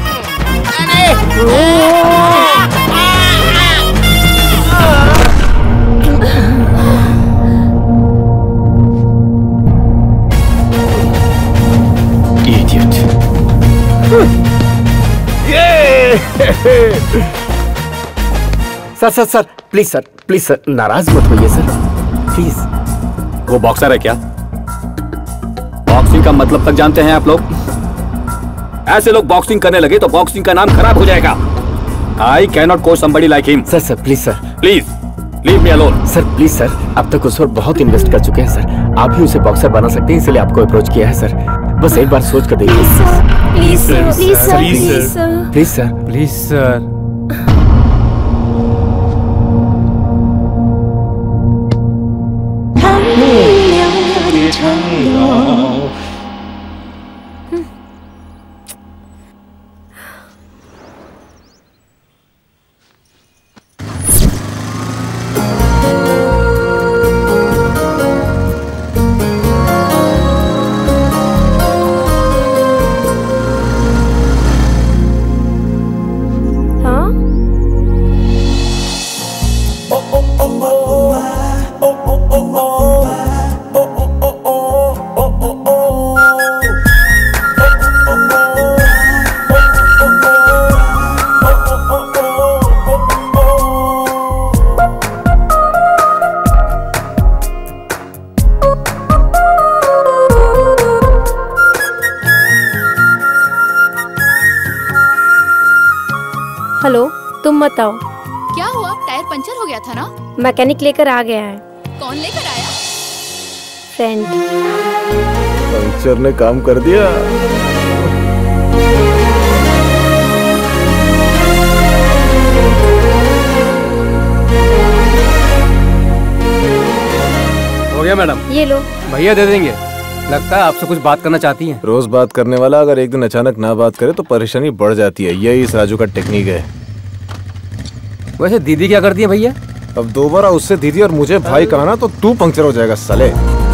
सर प्लीज सर नाराज मत होइए सर, प्लीज। वो बॉक्सर है क्या? बॉक्सिंग का मतलब तक जानते हैं आप लोग? ऐसे लोग बॉक्सिंग करने लगे तो बॉक्सिंग का नाम खराब हो जाएगा। I can not coach somebody like him. Sir please sir, please leave me alone. Sir please sir, अब तक उस पर बहुत इन्वेस्ट कर चुके हैं सर। आप ही उसे बॉक्सर बना सकते हैं, इसलिए आपको अप्रोच किया है सर। बस एक बार सोच कर देखिए। Please sir, please sir, please sir, please sir, please sir. Hello, तुम बताओ। क्या हुआ? टायर पंचर हो गया था ना? मैकेनिक लेकर आ गया है। कौन लेकर आया? फ्रेंड। पंचर ने काम कर दिया। हो गया मैडम? ये लो। भैया दे देंगे। लगता है आपसे कुछ बात करना चाहती हैं। रोज बात करने वाला अगर एक दिन अचानक ना बात करे तो परेशानी बढ़ जाती है। यही इस राजू का टेक्निक है। वैसे दीदी क्या करती है भैया? अब दोबारा उससे दीदी और मुझे भाई कहना तो तू पंक्चर हो जाएगा साले।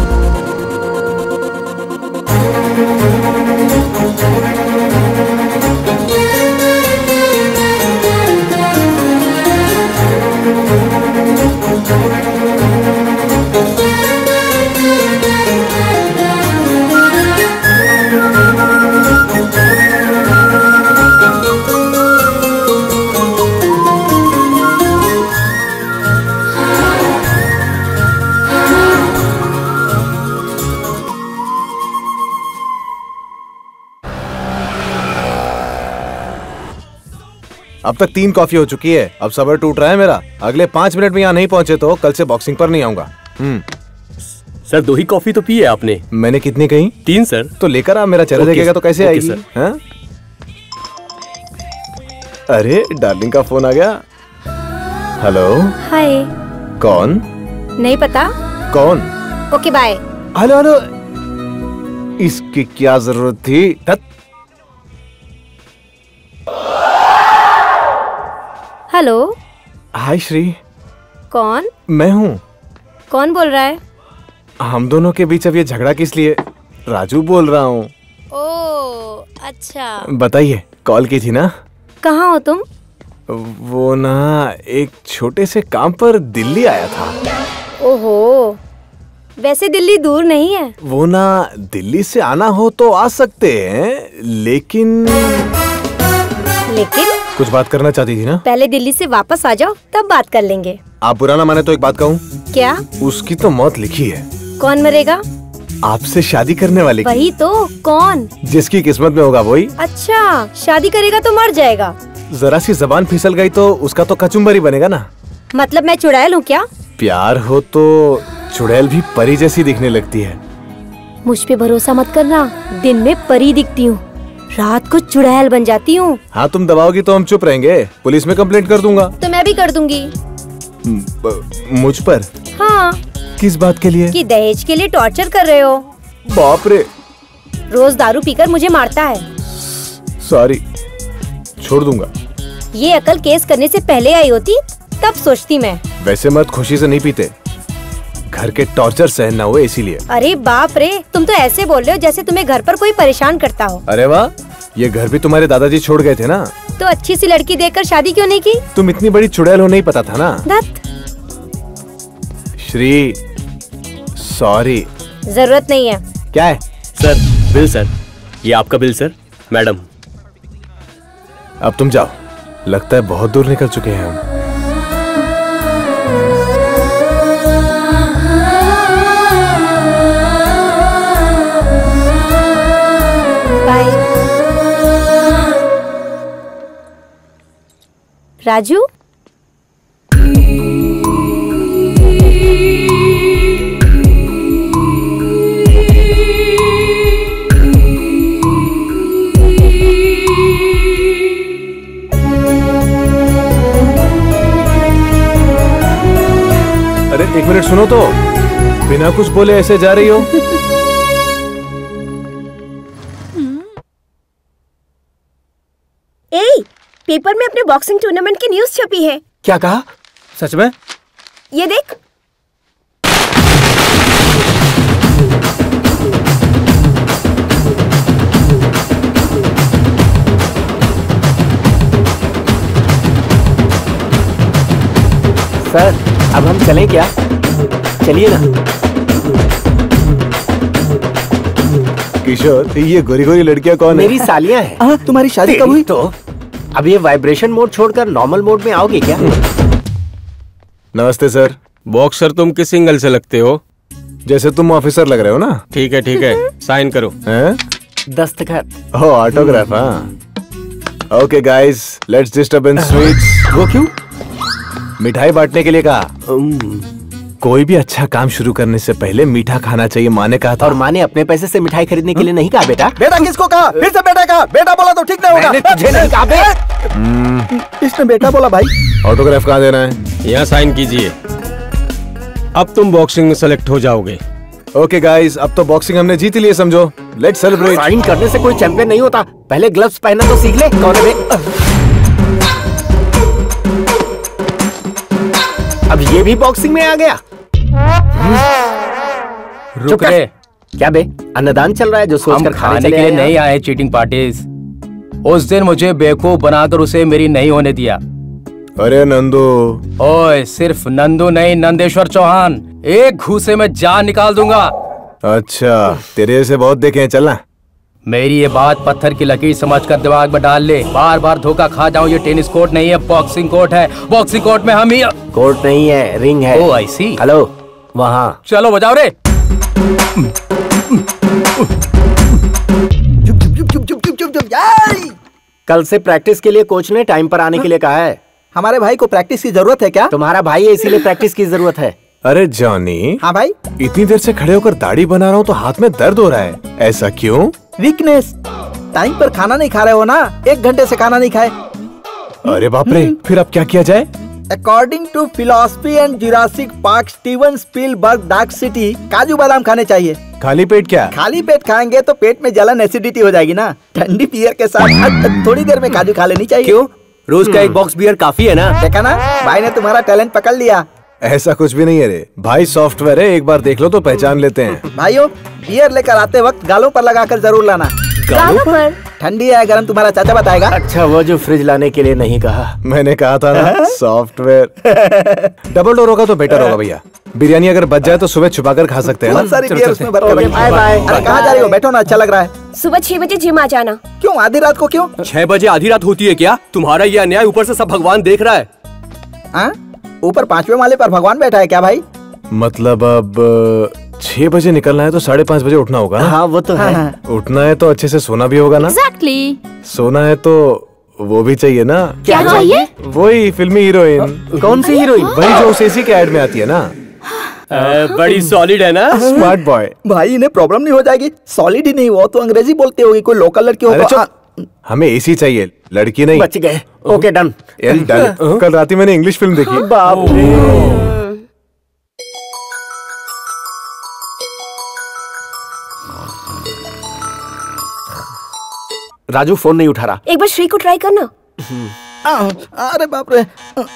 अब तक 3 कॉफी हो चुकी है। अब सबर टूट रहा है मेरा। अगले 5 मिनट में यहाँ नहीं पहुंचे तो कल से बॉक्सिंग पर नहीं आऊंगा। सर 2 ही कॉफी तो पी है आपने। मैंने कितनी कही? 3 सर। तो लेकर आ, मेरा चेहरा देखेगा तो कैसे आएगी? हाँ? अरे डार्लिंग का फोन आ गया। हेलो। हाय। कौन? नहीं पता। कौन? Okay bye. हेलो हेलो, इसकी क्या जरूरत थी? हेलो। हाय श्री। कौन? मैं हूँ। कौन बोल रहा है? हम दोनों के बीच अब ये झगड़ा किस लिए? राजू बोल रहा हूँ। ओह अच्छा। बताइए, कॉल की थी ना? कहाँ हो तुम? वो ना एक छोटे से काम पर दिल्ली आया था। ओहो, वैसे दिल्ली दूर नहीं है। वो ना दिल्ली से आना हो तो आ सकते हैं, लेकिन कुछ बात करना चाहती थी ना? पहले दिल्ली से वापस आ जाओ, तब बात कर लेंगे। आप बुरा ना माने तो एक बात कहूँ? क्या? उसकी तो मौत लिखी है। कौन मरेगा? आपसे शादी करने वाले की। वही तो। कौन? जिसकी किस्मत में होगा वही। अच्छा, शादी करेगा तो मर जाएगा। जरा सी जबान फिसल गई तो उसका तो कचुम्बर ही बनेगा ना। मतलब मैं चुड़ैल हूँ क्या? प्यार हो तो चुड़ैल भी परी जैसी दिखने लगती है। मुझ पे भरोसा मत करना। दिन में परी दिखती हूँ, रात को चुड़ैल बन जाती हूँ। हाँ, तुम दबाओगी तो हम चुप रहेंगे। पुलिस में कंप्लेंट कर दूंगा। तो मैं भी कर दूंगी। मुझ पर? हाँ। किस बात के लिए? कि दहेज के लिए टॉर्चर कर रहे हो। बाप रे, रोज दारू पीकर मुझे मारता है। सॉरी, छोड़ दूंगा। ये अकल केस करने से पहले आई होती तब सोचती मैं। वैसे मत खुशी से नहीं पीते, घर के टॉर्चर सहन ना हुए इसीलिए। अरे बाप रे, तुम तो ऐसे बोल रहे हो जैसे तुम्हें घर पर कोई परेशान करता हो। अरे वाह, ये घर भी तुम्हारे दादाजी छोड़ गए थे ना। तो अच्छी सी लड़की देखकर शादी क्यों नहीं की? तुम इतनी बड़ी चुड़ैल हो नहीं पता था ना। धत। श्री, सॉरी। जरूरत नहीं है। क्या है सर? Bill sir. ये आपका बिल सर। मैडम अब तुम जाओ, लगता है बहुत दूर निकल चुके हैं हम। बाय। राजू, अरे एक मिनट सुनो तो, बिना कुछ बोले ऐसे जा रही हो? पेपर में अपने बॉक्सिंग टूर्नामेंट की न्यूज़ छपी है। क्या कहा? सच में? ये देख। सर, अब हम चलें क्या? चलिए ना। किशोर, ये गोरी गोरी लड़कियां कौन है? मेरी सालियां हैं। तुम्हारी शादी कब हुई? तो अब ये वाइब्रेशन मोड छोड़कर नॉर्मल मोड में आओगे क्या? नमस्ते सर। बॉक्सर तुम किस एंगल से लगते हो? जैसे तुम ऑफिसर लग रहे हो ना। ठीक है, साइन करो। हैं? दस्तखत। Oh, autograph. हाँ। Okay guys, let's disturb sweets. वो क्यों? मिठाई बांटने के लिए कहा। कोई भी अच्छा काम शुरू करने से पहले मीठा खाना चाहिए, माँ ने कहा था। और माँ ने अपने पैसे से मिठाई खरीदने के लिए नहीं कहा बेटा। बेटा किसको कहा? फिर से बेटा कहा। बेटा बोला तो ठीक नहीं होगा। मैंने तुझे नहीं कहा बे। इसने बेटा बोला भाई। ऑटोग्राफ कहाँ देना है? यहाँ साइन कीजिए। अब तुम बॉक्सिंग में सेलेक्ट हो जाओगे। ओके गाइस, अब तो बॉक्सिंग हमने जीत लिया समझो। Let's celebrate. साइन करने से कोई चैंपियन नहीं होता, पहले ग्लव्स पहनना तो सीख ले। कौन है बे? अब ये भी बॉक्सिंग में आ गया। रुक रे। क्या बे, अन्नदान चल रहा है जो सोचकर खाने के लिए नहीं आए चीटिंग पार्टीज। उस दिन मुझे बेवकूफ बनाकर उसे मेरी नहीं होने दिया। अरे नंदू। ओए, सिर्फ नंदू नहीं, नंदेश्वर चौहान। एक घूसे में जान निकाल दूंगा। अच्छा, तेरे जैसे बहुत देखे हैं, चलना। मेरी ये बात पत्थर की लकीर समझकर दिमाग में डाल ले। बार बार धोखा खा जाऊं, ये टेनिस कोर्ट नहीं है, बॉक्सिंग कोर्ट है। बॉक्सिंग कोर्ट में हम ही। कोर्ट नहीं है, रिंग है। ओ आई सी। हेलो, वहाँ। चलो बजाओ रे। कल से प्रैक्टिस के लिए कोच ने टाइम पर आने के लिए कहा है। हमारे भाई को प्रैक्टिस की जरूरत है क्या? तुम्हारा भाई है इसीलिए प्रैक्टिस की जरूरत है। अरे जॉनी। हाँ भाई। इतनी देर से खड़े होकर दाढ़ी बना रहा हूँ तो हाथ में दर्द हो रहा है, ऐसा क्यों? वीकनेस। टाइम पर खाना नहीं खा रहे हो ना, 1 घंटे से खाना नहीं खाए। अरे बाप रे, फिर अब क्या किया जाए? According to philosophy and Jurassic Park Steven Spielberg dark city, काजू बादाम खाने चाहिए। खाली पेट क्या? खाली पेट खाएंगे तो पेट में जलन एसिडिटी हो जाएगी ना। ठंडी बियर के साथ थोड़ी देर में काजू खा लेनी चाहिए। क्यों? रोज का 1 बॉक्स बियर काफी है ना। देखा ना, भाई ने तुम्हारा टैलेंट पकड़ लिया। ऐसा कुछ भी नहीं है रे भाई, सॉफ्टवेयर है, एक बार देख लो तो पहचान लेते हैं। भाइयों, बियर लेकर आते वक्त गालों पर लगाकर जरूर लाना। गालों पर? ठंडी है गरम तुम्हारा चाचा बताएगा। अच्छा, वो जो फ्रिज लाने के लिए नहीं कहा। मैंने कहा था ना, सॉफ्टवेयर। डबल डोर होगा तो बेटर होगा भैया। बिरयानी अगर बच जाए तो सुबह छुपा कर खा सकते हैं ना। बहुत सारी बियर उसमें भर के। Bye bye. अरे कहाँ जा रही हो? बैठो ना, अच्छा लग रहा है। सुबह 6 बजे जिम आ जाना। क्यों आधी रात को? क्यों 6 बजे आधी रात होती है क्या? तुम्हारा ये अन्याय ऊपर से सब भगवान देख रहा है। ऊपर 5वें माले पर भगवान बैठा है क्या भाई? मतलब अब 6 बजे निकलना है तो 5:30 बजे उठना होगा। हाँ वो तो है। उठना है तो अच्छे से सोना भी होगा ना। एग्जैक्टली। सोना है तो वो भी चाहिए ना। क्या चाहिए? वही फिल्मी हीरोइन। कौन सी हीरोइन? वही जो उसी के ऐड में आती है ना। बड़ी सॉलिड है ना। Smart boy. भाई इन्हें प्रॉब्लम नहीं हो जाएगी? सॉलिड ही नहीं, वो तो अंग्रेजी बोलते होगी, कोई लोकल लड़की हो तो। हमें एसी चाहिए, लड़की नहीं। बच गए। Okay done. डन। कल रात ही मैंने इंग्लिश फिल्म देखी। बाप रे। राजू फोन नहीं उठा रहा। एक बार श्री को ट्राई करना। अरे बाप रे।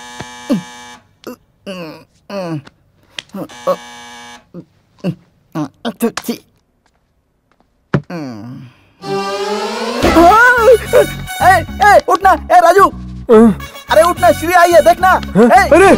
उठना, ए राजू, अरे उठना, श्री आई है, देखना। अरे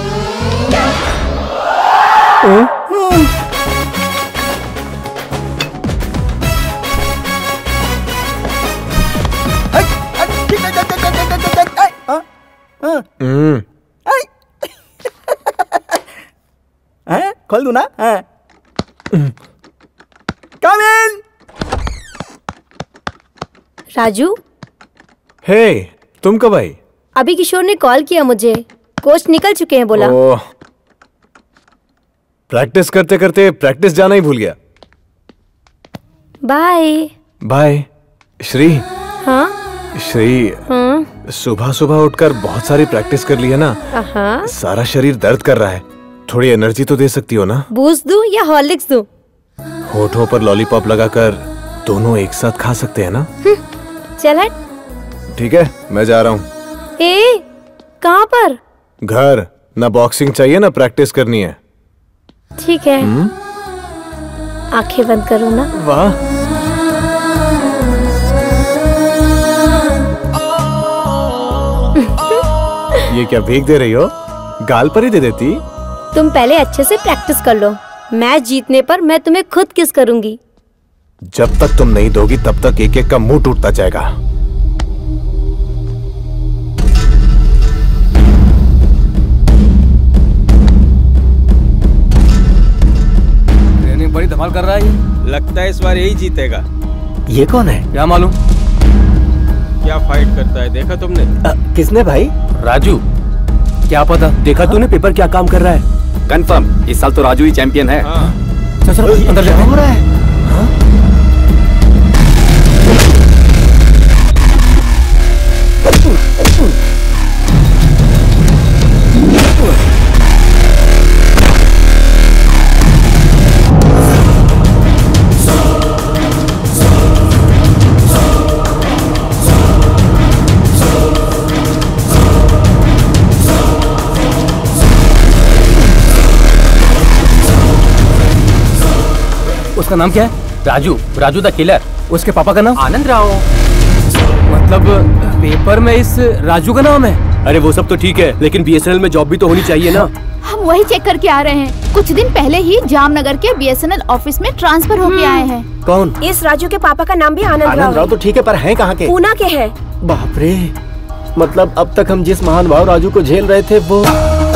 खोल दूं ना? कम इन। राजू, हे, तुम कब आई? अभी किशोर ने कॉल किया मुझे, कोच निकल चुके हैं बोला। प्रैक्टिस करते करते प्रैक्टिस जाना ही भूल गया। Bye bye. श्री। हाँ श्री, हाँ सुबह सुबह उठकर बहुत सारी प्रैक्टिस कर ली है ना, हाँ। सारा शरीर दर्द कर रहा है, थोड़ी एनर्जी तो दे सकती हो ना? बूस्ट दूं या हॉर्लिक्स दूं? होठों पर लॉलीपॉप लगाकर दोनों एक साथ खा सकते हैं ना? चल हट। ठीक है, मैं जा रहा हूँ। ए, कहाँ पर? घर। ना बॉक्सिंग चाहिए ना प्रैक्टिस करनी है। ठीक है। आंखें बंद करो ना। वाह। ये क्या भीग दे रही हो? गाल पर ही दे देती। तुम पहले अच्छे से प्रैक्टिस कर लो, मैच जीतने पर मैं तुम्हें खुद किस करूंगी। जब तक तुम नहीं दोगी तब तक एक एक का मुंह टूटता जाएगा। ट्रेनिंग बड़ी धमाल कर रहा है। लगता है इस बार यही जीतेगा। ये कौन है? क्या मालूम? क्या फाइट करता है, देखा तुमने? किसने भाई? राजू। क्या पता, देखा तूने पेपर क्या काम कर रहा है? कंफर्म, इस साल तो राजू ही चैंपियन है। चलो अंदर जाते हो रहा है। उसका नाम क्या है? राजू। Raju the killer. उसके पापा का नाम? आनंद राव। मतलब पेपर में इस राजू का नाम है? अरे वो सब तो ठीक है, लेकिन बीएसएनएल में जॉब भी तो होनी चाहिए ना। हम वही चेक करके आ रहे हैं। कुछ दिन पहले ही जामनगर के बीएसएनएल ऑफिस में ट्रांसफर होके आए हैं। कौन? इस राजू के पापा का नाम भी आनंद राव। तो ठीक है, पर हैं कहाँ के? पूना के हैं। बाप रे, मतलब अब तक हम जिस महान भाव राजू को झेल रहे थे वो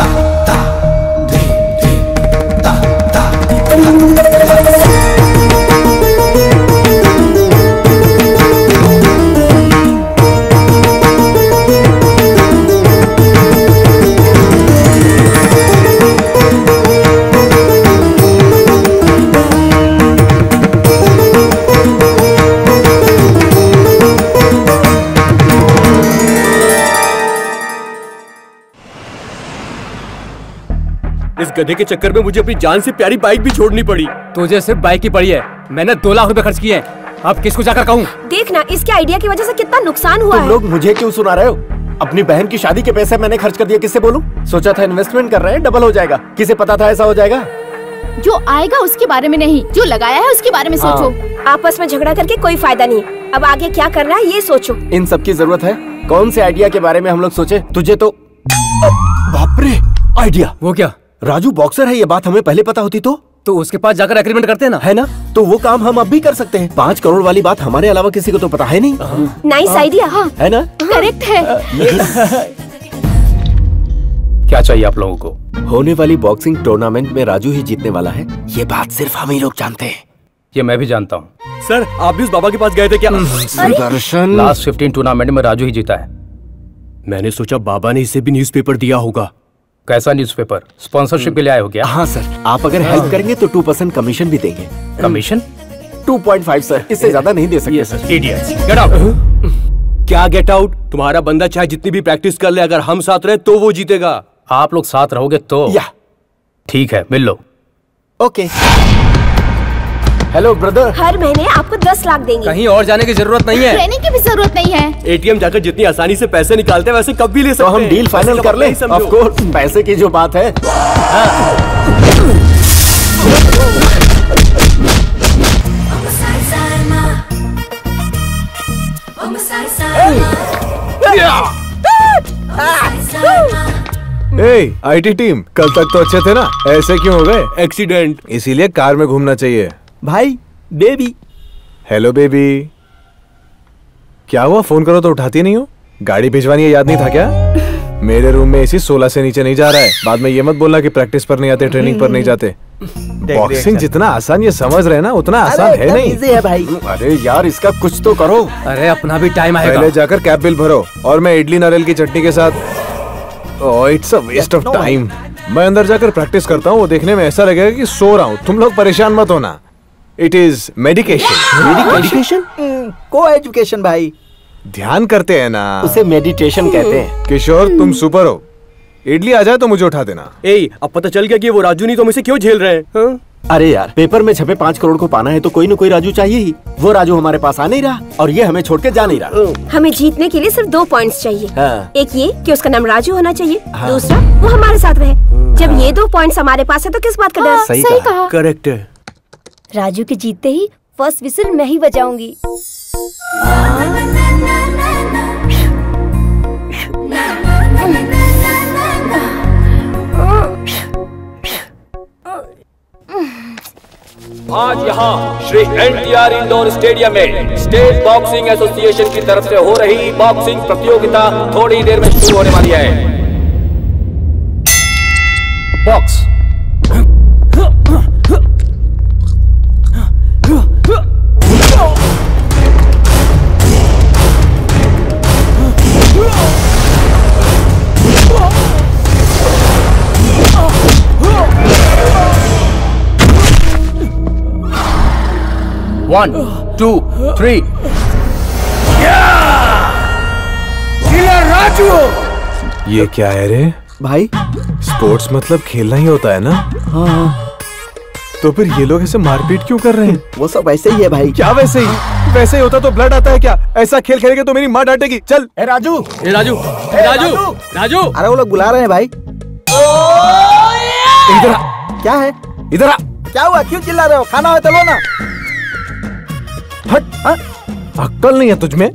इस गधे के चक्कर में मुझे अपनी जान से प्यारी बाइक भी छोड़नी पड़ी। तुझे सिर्फ बाइक ही पड़ी है, मैंने 2 लाख रुपए खर्च किए हैं। अब किसको जाकर कहूँ? देखना इसके आइडिया की वजह से कितना नुकसान हुआ है। तुम लोग मुझे क्यों सुना रहे हो? अपनी बहन की शादी के पैसे मैंने खर्च कर दिए, किससे बोलूं? सोचा था इन्वेस्टमेंट कर रहे हैं, डबल हो जाएगा। किसे पता था ऐसा हो जाएगा? जो आएगा उसके बारे में नहीं, जो लगाया है उसके बारे में सोचो। आपस में झगड़ा करके कोई फायदा नहीं, अब आगे क्या करना है ये सोचो। इन सब की जरूरत है? कौन से आइडिया के बारे में हम लोग सोचे? तुझे तो बाप रे, आइडिया। वो क्या? राजू बॉक्सर है, ये बात हमें पहले पता होती तो उसके पास जाकर एग्रीमेंट करते हैं ना, है ना? तो वो काम हम अब भी कर सकते हैं। 5 करोड़ वाली बात हमारे अलावा किसी को तो पता है नहीं। Nice idea. है ना? करेक्ट है। क्या चाहिए आप लोगों को? होने वाली बॉक्सिंग टूर्नामेंट में राजू ही जीतने वाला है, ये बात सिर्फ हम ही लोग जानते हैं। ये मैं भी जानता हूँ। सर, आप भी उस बाबा के पास गए थे क्या? सुदर्शन, लास्ट 15 टूर्नामेंट में राजू ही जीता है। मैंने सोचा बाबा ने इसे भी न्यूज़पेपर दिया होगा। कैसा न्यूज़पेपर? स्पॉन्सरशिप के लिए आए हो क्या? हाँ सर, आप अगर हेल्प करेंगे तो 2% कमीशन भी देंगे। कमीशन? 2.5 सर, इससे ज्यादा नहीं दे सकते सर। Idiots, get out. क्या गेट आउट? तुम्हारा बंदा चाहे जितनी भी प्रैक्टिस कर ले, अगर हम साथ रहे तो वो जीतेगा। आप लोग साथ रहोगे तो? या ठीक है, मिल लो। ओके। Hello brother. हर महीने आपको 10 लाख देंगे। कहीं और जाने की जरूरत नहीं है। ट्रेनिंग की भी जरूरत नहीं है। एटीएम जाकर जितनी आसानी से पैसे निकालते हैं वैसे कब भी ले सकते हैं। तो हम डील फाइनल कर लें। ऑफ कोर्स, पैसे की जो बात है। आईटी टीम, कल तक तो अच्छे थे ना, ऐसे क्यों हो गए? एक्सीडेंट। इसीलिए कार में घूमना चाहिए। भाई बेबी। Hello baby. क्या हुआ, फोन करो तो उठाती नहीं हो? गाड़ी भिजवानी है, याद नहीं था क्या? मेरे रूम में एसी 16 से नीचे नहीं जा रहा है। बाद में ये मत बोलना कि प्रैक्टिस पर नहीं आते, ट्रेनिंग पर नहीं जाते। बॉक्सिंग जितना आसान ये समझ रहे हैं ना, उतना आसान है नहीं। है भाई। अरे यार, इसका कुछ तो करो। अरे अपना भी टाइम आएगा। पहले जाकर कैब बिल भरो और मैं इडली नारियल की चटनी के साथ। Oh, it's a waste of time. मैं अंदर जाकर प्रैक्टिस करता हूँ, वो देखने में ऐसा लगेगा कि सो रहा हूँ। तुम लोग परेशान मत होना। It is medication. Medication? Coeducation भाई। ध्यान करते हैं ना, उसे मेडिटेशन कहते हैं। किशोर तुम सुपर हो। इडली आ जाए तो मुझे उठा देना। अब पता चल गया कि वो राजू नहीं तो मुझे क्यों झेल रहे हैं? अरे यार, पेपर में छपे 5 करोड़ को पाना है तो कोई न कोई राजू चाहिए ही। वो राजू हमारे पास आ नहीं रहा और ये हमें छोड़ के जा नहीं रहा। हमें जीतने के लिए सिर्फ 2 पॉइंट्स चाहिए। हाँ। एक ये कि उसका नाम राजू होना चाहिए। हाँ। दूसरा, वो हमारे साथ रहे। जब ये 2 पॉइंट्स हमारे पास है तो किस बात का डर? सही कहा। करेक्ट है। राजू के जीतते ही फर्स्ट विसिल मैं ही बजाऊंगी। आज यहाँ श्री एनटीआर इंडोर स्टेडियम में स्टेट बॉक्सिंग एसोसिएशन की तरफ से हो रही बॉक्सिंग प्रतियोगिता थोड़ी देर में शुरू होने वाली है। बॉक्स। One, 2, 3. राजू, ये क्या है रे भाई? स्पोर्ट्स मतलब खेलना ही होता है ना? हाँ। तो फिर ये लोग ऐसे मारपीट क्यों कर रहे हैं? वो सब वैसे ही है भाई। क्या वैसे ही? वैसे ही होता तो ब्लड आता है क्या? ऐसा खेल खेलेंगे तो मेरी माँ डांटेगी। चल। ए राजू, राजू, राजू, राजू। अरे वो लोग बुला रहे हैं भाई। इधर आ। क्या है? इधर आ। क्या हुआ, क्यों चिल्ला रहे हो? खाना हो तो लो ना। हट। अक्ल नहीं है तुझमें?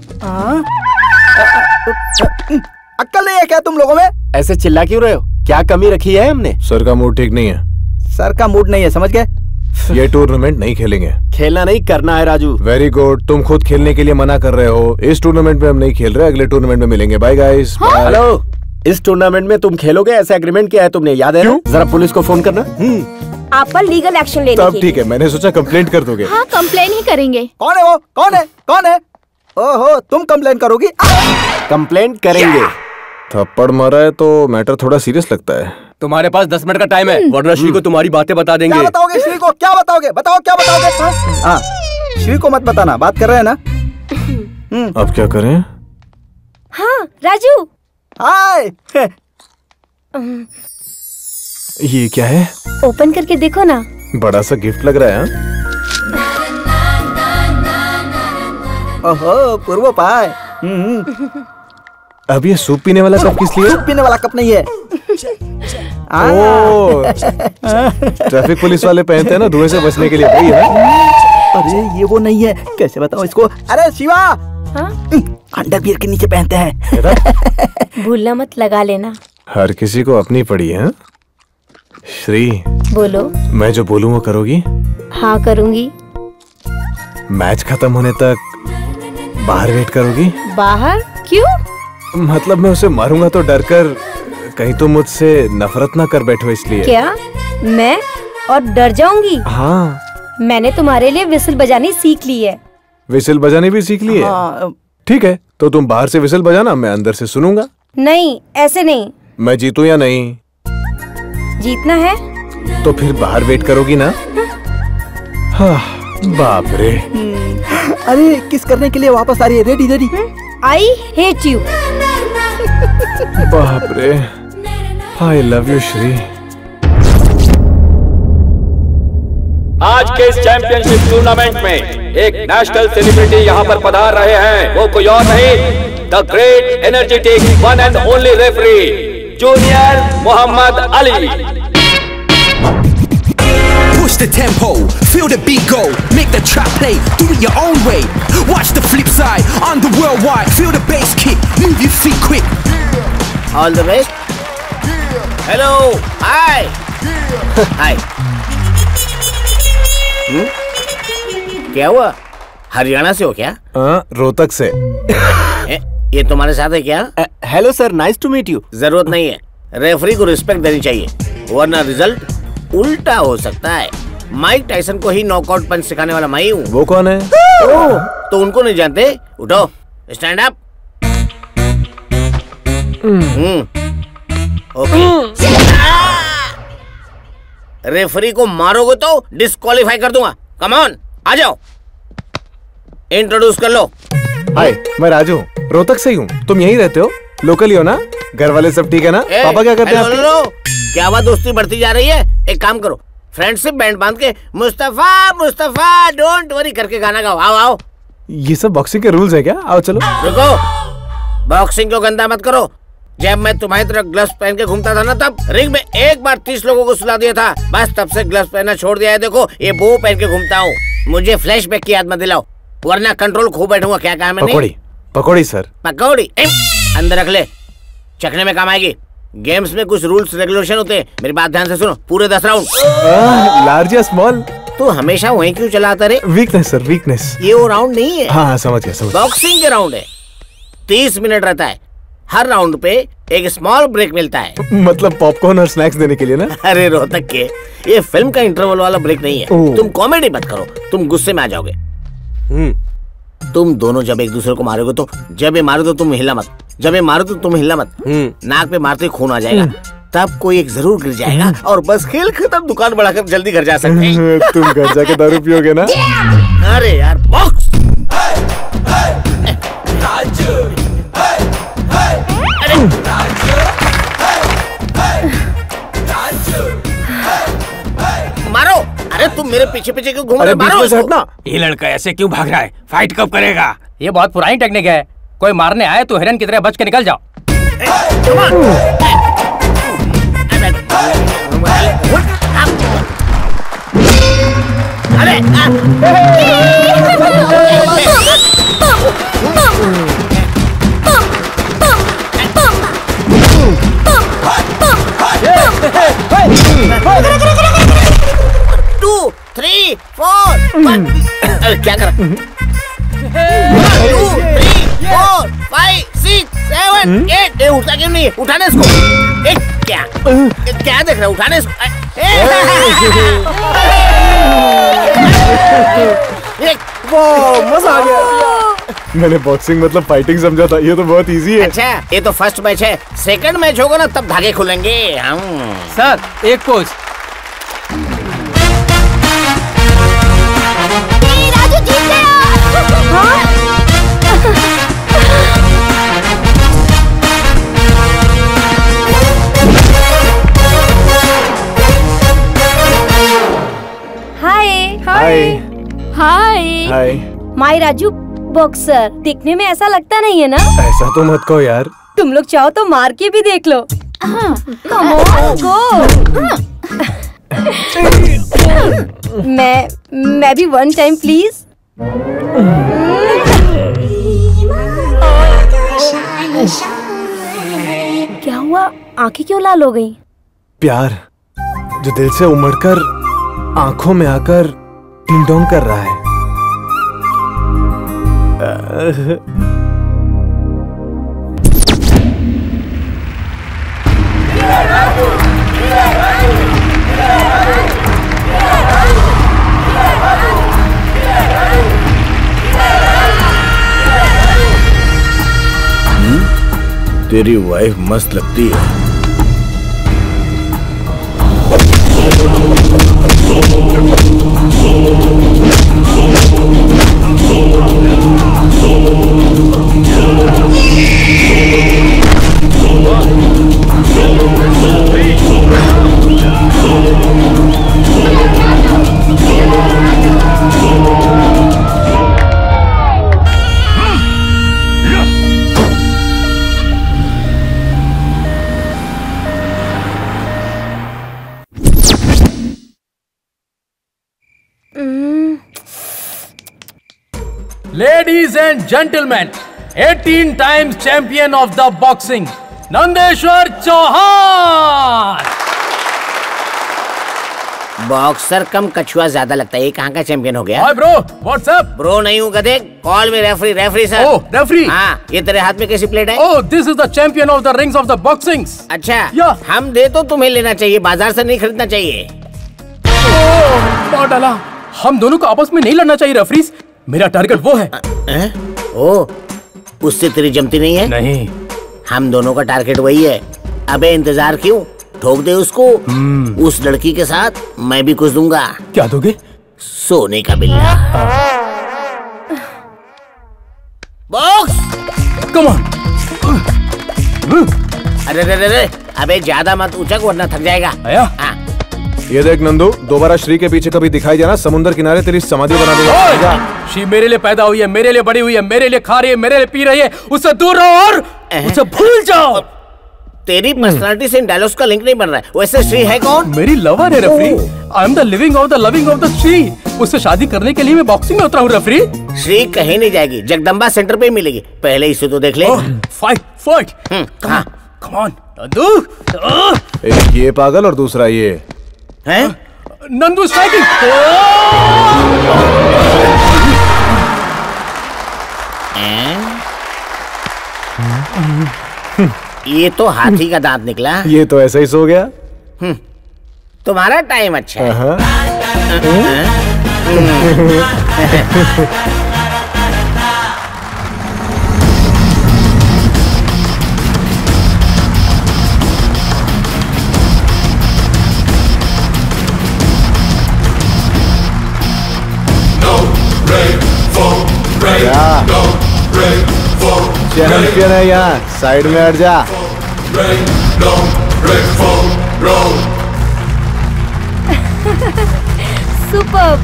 अक्ल नहीं है क्या तुम लोगों में? ऐसे चिल्ला क्यों रहे हो? क्या कमी रखी है हमने? सर का मूड ठीक नहीं है। सर का मूड नहीं है, समझ गए? ये टूर्नामेंट नहीं खेलेंगे। खेलना नहीं, करना है राजू। वेरी गुड, तुम खुद खेलने के लिए मना कर रहे हो। इस टूर्नामेंट में हम नहीं खेल रहे, अगले टूर्नामेंट में मिलेंगे। Bye guys. हेलो, इस टूर्नामेंट में तुम खेलोगे ऐसा एग्रीमेंट किया है तुमने, याद है? जरा पुलिस को फोन करना। आप पर लीगल एक्शन लेने तब की। ठीक है, मैंने सोचा कंप्लेंट कर दोगे। हाँ, कंप्लेन ही करेंगे। कौन है वो? कौन है? कौन है? ओहो, तुम कंप्लेन करोगी? कंप्लेंट करेंगे। थप्पड़ मारा है तो मैटर थोड़ा सीरियस लगता है। तुम्हारे पास 10 मिनट का टाइम है, वरना श्री को तुम्हारी बातें बता देंगे। क्या बताओगे श्री को? क्या बताओगे? बताओ क्या बताओगे? हाँ, श्री को मत बताना, बात कर रहे हैं ना? अब क्या करें? हाँ राजू। हाय। ये क्या है? ओपन करके देखो ना। बड़ा सा गिफ्ट लग रहा है। ओहो, पूर्व पाए। अब ये सूप पीने वाला कप किस लिए? सूप पीने वाला कप नहीं है। ओह, ट्रैफिक पुलिस वाले पहनते हैं ना धुएं से बचने के लिए, वही है ना? अरे ये वो नहीं है, कैसे बताऊं इसको? अरे शिवा, अंडरवियर के नीचे पहनते हैं। भूलना मत, लगा लेना। हर किसी को अपनी पड़ी है। श्री, बोलो। मैं जो बोलूं वो करोगी? हाँ करूंगी। मैच खत्म होने तक बाहर वेट करोगी? बाहर? क्यों? मतलब मैं उसे मारूंगा तो डर कर कहीं तुम मुझसे नफरत ना कर बैठो इसलिए। क्या मैं और डर जाऊंगी? हाँ। मैंने तुम्हारे लिए विसिल बजानी सीख ली है। विसिल बजानी भी सीख ली है? हाँ। ठीक है, तो तुम बाहर से विसिल बजाना, मैं अंदर से सुनूंगा। नहीं, ऐसे नहीं। मैं जीतूं या नहीं? जीतना है तो फिर बाहर वेट करोगी ना? हाँ, बाप रे। अरे किस करने के लिए वापस आ रही है? Ready ready. I hate you. बाप रे, आई लव यू श्री। आज के इस चैंपियनशिप टूर्नामेंट में एक नेशनल सेलिब्रिटी यहाँ पर पधार रहे हैं। वो कोई और नहीं, the great energetic one and only referee junior Muhammad Ali. Push the tempo, feel the beat go, make the trap play, do it your own way. Watch the flip side on the worldwide, feel the bass kick, move your feet quick. All the best. Hello, hi, hi. क्या हुआ? हरियाणा से हो क्या? रोहतक से। ये तुम्हारे साथ है क्या? Hello sir, nice to meet you. जरूरत नहीं है, रेफरी को रिस्पेक्ट देनी चाहिए, वरना रिजल्ट उल्टा हो सकता है। माइक टाइसन को ही नॉकआउट पंच सिखाने वाला मैं ही हूँ। वो कौन है? तो उनको नहीं जानते? उठो, स्टैंड अप। ओके। रेफरी को मारोगे तो डिस्क्वालीफाई कर दूंगा। कम ऑन, आ जाओ, इंट्रोड्यूस कर लो। हाय, मैं राजू, रोहतक से ही हूँ। तुम यहीं रहते हो? लोकल ही हो ना? घर वाले सब ठीक है ना? पापा क्या करते हैं? क्या बात, दोस्ती बढ़ती जा रही है? एक काम करो, फ्रेंडशिप बैंड बांध के मुस्तफा मुस्तफा डोंट वरी करके गाना गाओ। आओ आओ। ये सब बॉक्सिंग के रूल्स है क्या? आओ चलो। रुको, बॉक्सिंग को गंदा मत करो। जब मैं तुम्हारी तरह ग्लव्स पहन के घूमता था ना, तब रिंग में एक बार 30 लोगों को सुला दिया था। बस तब से ग्लव्स पहनना छोड़ दिया है। देखो, ये बो पहन के घूमता हूँ। मुझे फ्लैशबैक की याद मत दिलाओ, वरना कंट्रोल खो बैठूंगा। क्या काम है? पकौड़ी पकौड़ी सर। पकौड़ी अंदर रख ले, चखने में काम आएगी। गेम्स में कुछ रूल्स रेगुलेशन होते हैं, मेरी बात ध्यान से सुनो। पूरे 10 राउंड। लार्ज या स्मॉल? तू हमेशा वहीं क्यों चलाता रे? Weakness sir, weakness. ये वो राउंड नहीं है। हाँ समझ गया, समझ। बॉक्सिंग के राउंड है, 30 मिनट रहता है। हर राउंड पे एक स्मॉल ब्रेक मिलता है। मतलब पॉपकॉर्न और स्नैक्स देने के लिए ना? अरे रोहतक के, ये फिल्म का इंटरवल वाला ब्रेक नहीं है। तुम कॉमेडी मत करो, तुम गुस्से में आ जाओगे। तुम दोनों जब एक दूसरे को मारोगे तो जब ये मारो तो तुम हिला मत, जब ये मारो तो तुम हिला मत। नाक पे मारते खून आ जाएगा, तब कोई एक जरूर गिर जाएगा और बस खेल खत्म। दुकान बढ़ाकर जल्दी घर जा सकते हैं। तुम घर जाके दारू पियोगे ना? अरे यार, बॉक्स। मारो। अरे तुम मेरे पीछे पीछे क्यों घूम रहे हो? मारो उसको। ये लड़का ऐसे क्यों भाग रहा है? फाइट कब करेगा? ये बहुत पुरानी टेक्निक है। कोई मारने आए तो हिरन की तरह बच के निकल जाओ। अरे टू 3 4 5। क्या करा? 2 3 4 5 6 7 8। उठा क्यों नहीं? उठाने इसको। क्या क्या देख रहा है? उठाने इसको। मजा आ गया। मैंने बॉक्सिंग मतलब फाइटिंग समझा था, ये तो बहुत इजी है। अच्छा, ये तो फर्स्ट मैच है। सेकंड मैच होगा ना, तब धागे खुलेंगे। सर एक पोज। राजू जीत गया। Hi hi hi hi. My Raju boxer. दिखने में ऐसा लगता नहीं है ना? ऐसा तो मत कहो यार। तुम लोग चाहो तो मार के भी देख लो। कम ऑन, गो। मैं भी वन टाइम प्लीज। क्या हुआ? आंखें क्यों लाल हो गई? प्यार जो दिल से उमड़कर आंखों में आकर डिंग डोंग कर रहा है। तेरी वाइफ मस्त लगती है। Ladies and gentlemen, 18 times champion of the boxing, Nandeshwar Chauhan. Boxer कम कछुआ ज्यादा लगता है, ये कहाँ का चैंपियन हो गया? Hi bro, what's up? Bro नहीं हूँ गधे, call me referee. Referee sir. Oh referee. हाँ, ये तेरे हाथ में कैसी प्लेट है? Oh this is the champion of the rings of the boxing. अच्छा, हम दे तो तुम्हें लेना चाहिए, बाजार से नहीं खरीदना चाहिए। बहुत डाला, हम दोनों को आपस में नहीं लड़ना चाहिए रेफरीज, मेरा टारगेट वो है। ओ, उससे तेरी जमती नहीं है? नहीं, हम दोनों का टारगेट वही है। अबे इंतजार क्यों, ठोक दे उसको। उस लड़की के साथ मैं भी कुछ दूंगा। क्या दोगे? सोने का बिल्ला। Box come on. अरे अबे ज्यादा मत उछक वरना थक जाएगा। आया? ये देख नंदू, दोबारा श्री के पीछे कभी दिखाई देना, समुद्र किनारे तेरी समाधि बना दूंगा। श्री मेरे लिए पैदा हुई है, मेरे लिए बड़ी हुई है, मेरे लिए खा रही है, मेरे लिए पी रही है, उससे दूर रहो और उसे भूल जाओ। तेरी पर्सनालिटी से इन डायलॉग्स का लिंक नहीं बन रहा है। वैसे श्री है कौन? मेरी लवर है referee. I am the living of the loving of the Shree. उससे शादी करने के लिए मैं बॉक्सिंग में उतरा हूँ रेफरी। श्री कहीं नहीं जाएगी, जगदम्बा सेंटर पे ही मिलेगी। पहले इसे तो देख ले। Fight fight. Come on Nandu. एक ये पागल और दूसरा ये है नंदू स्ट्राइकिंग। ये तो हाथी का दांत निकला। ये तो ऐसा ही सो गया। तुम्हारा टाइम अच्छा है। चैंपियन है यहाँ, साइड में हट जा। सुपर्ब।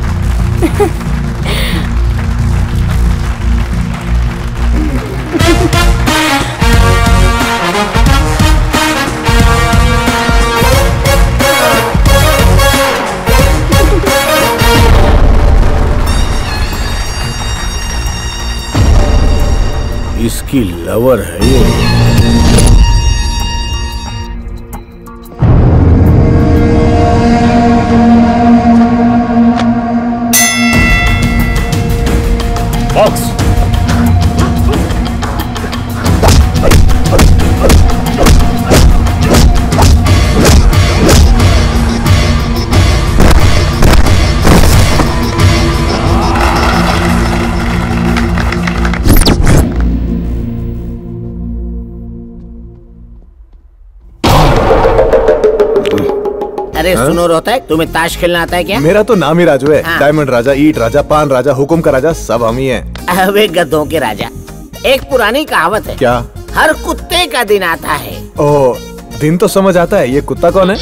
इसकी लवर है ये। बॉक्स। अरे सुनो रोहतक, तुम्हें ताश खेलना आता है क्या? मेरा तो नाम ही राजू है। हाँ। डायमंड राजा, ईट राजा, पान राजा, हुकुम का राजा, सब हम ही हैं। अबे गधों के राजा, एक पुरानी कहावत है। क्या? हर कुत्ते का दिन आता है। ओह, दिन तो समझ आता है, ये कुत्ता कौन है?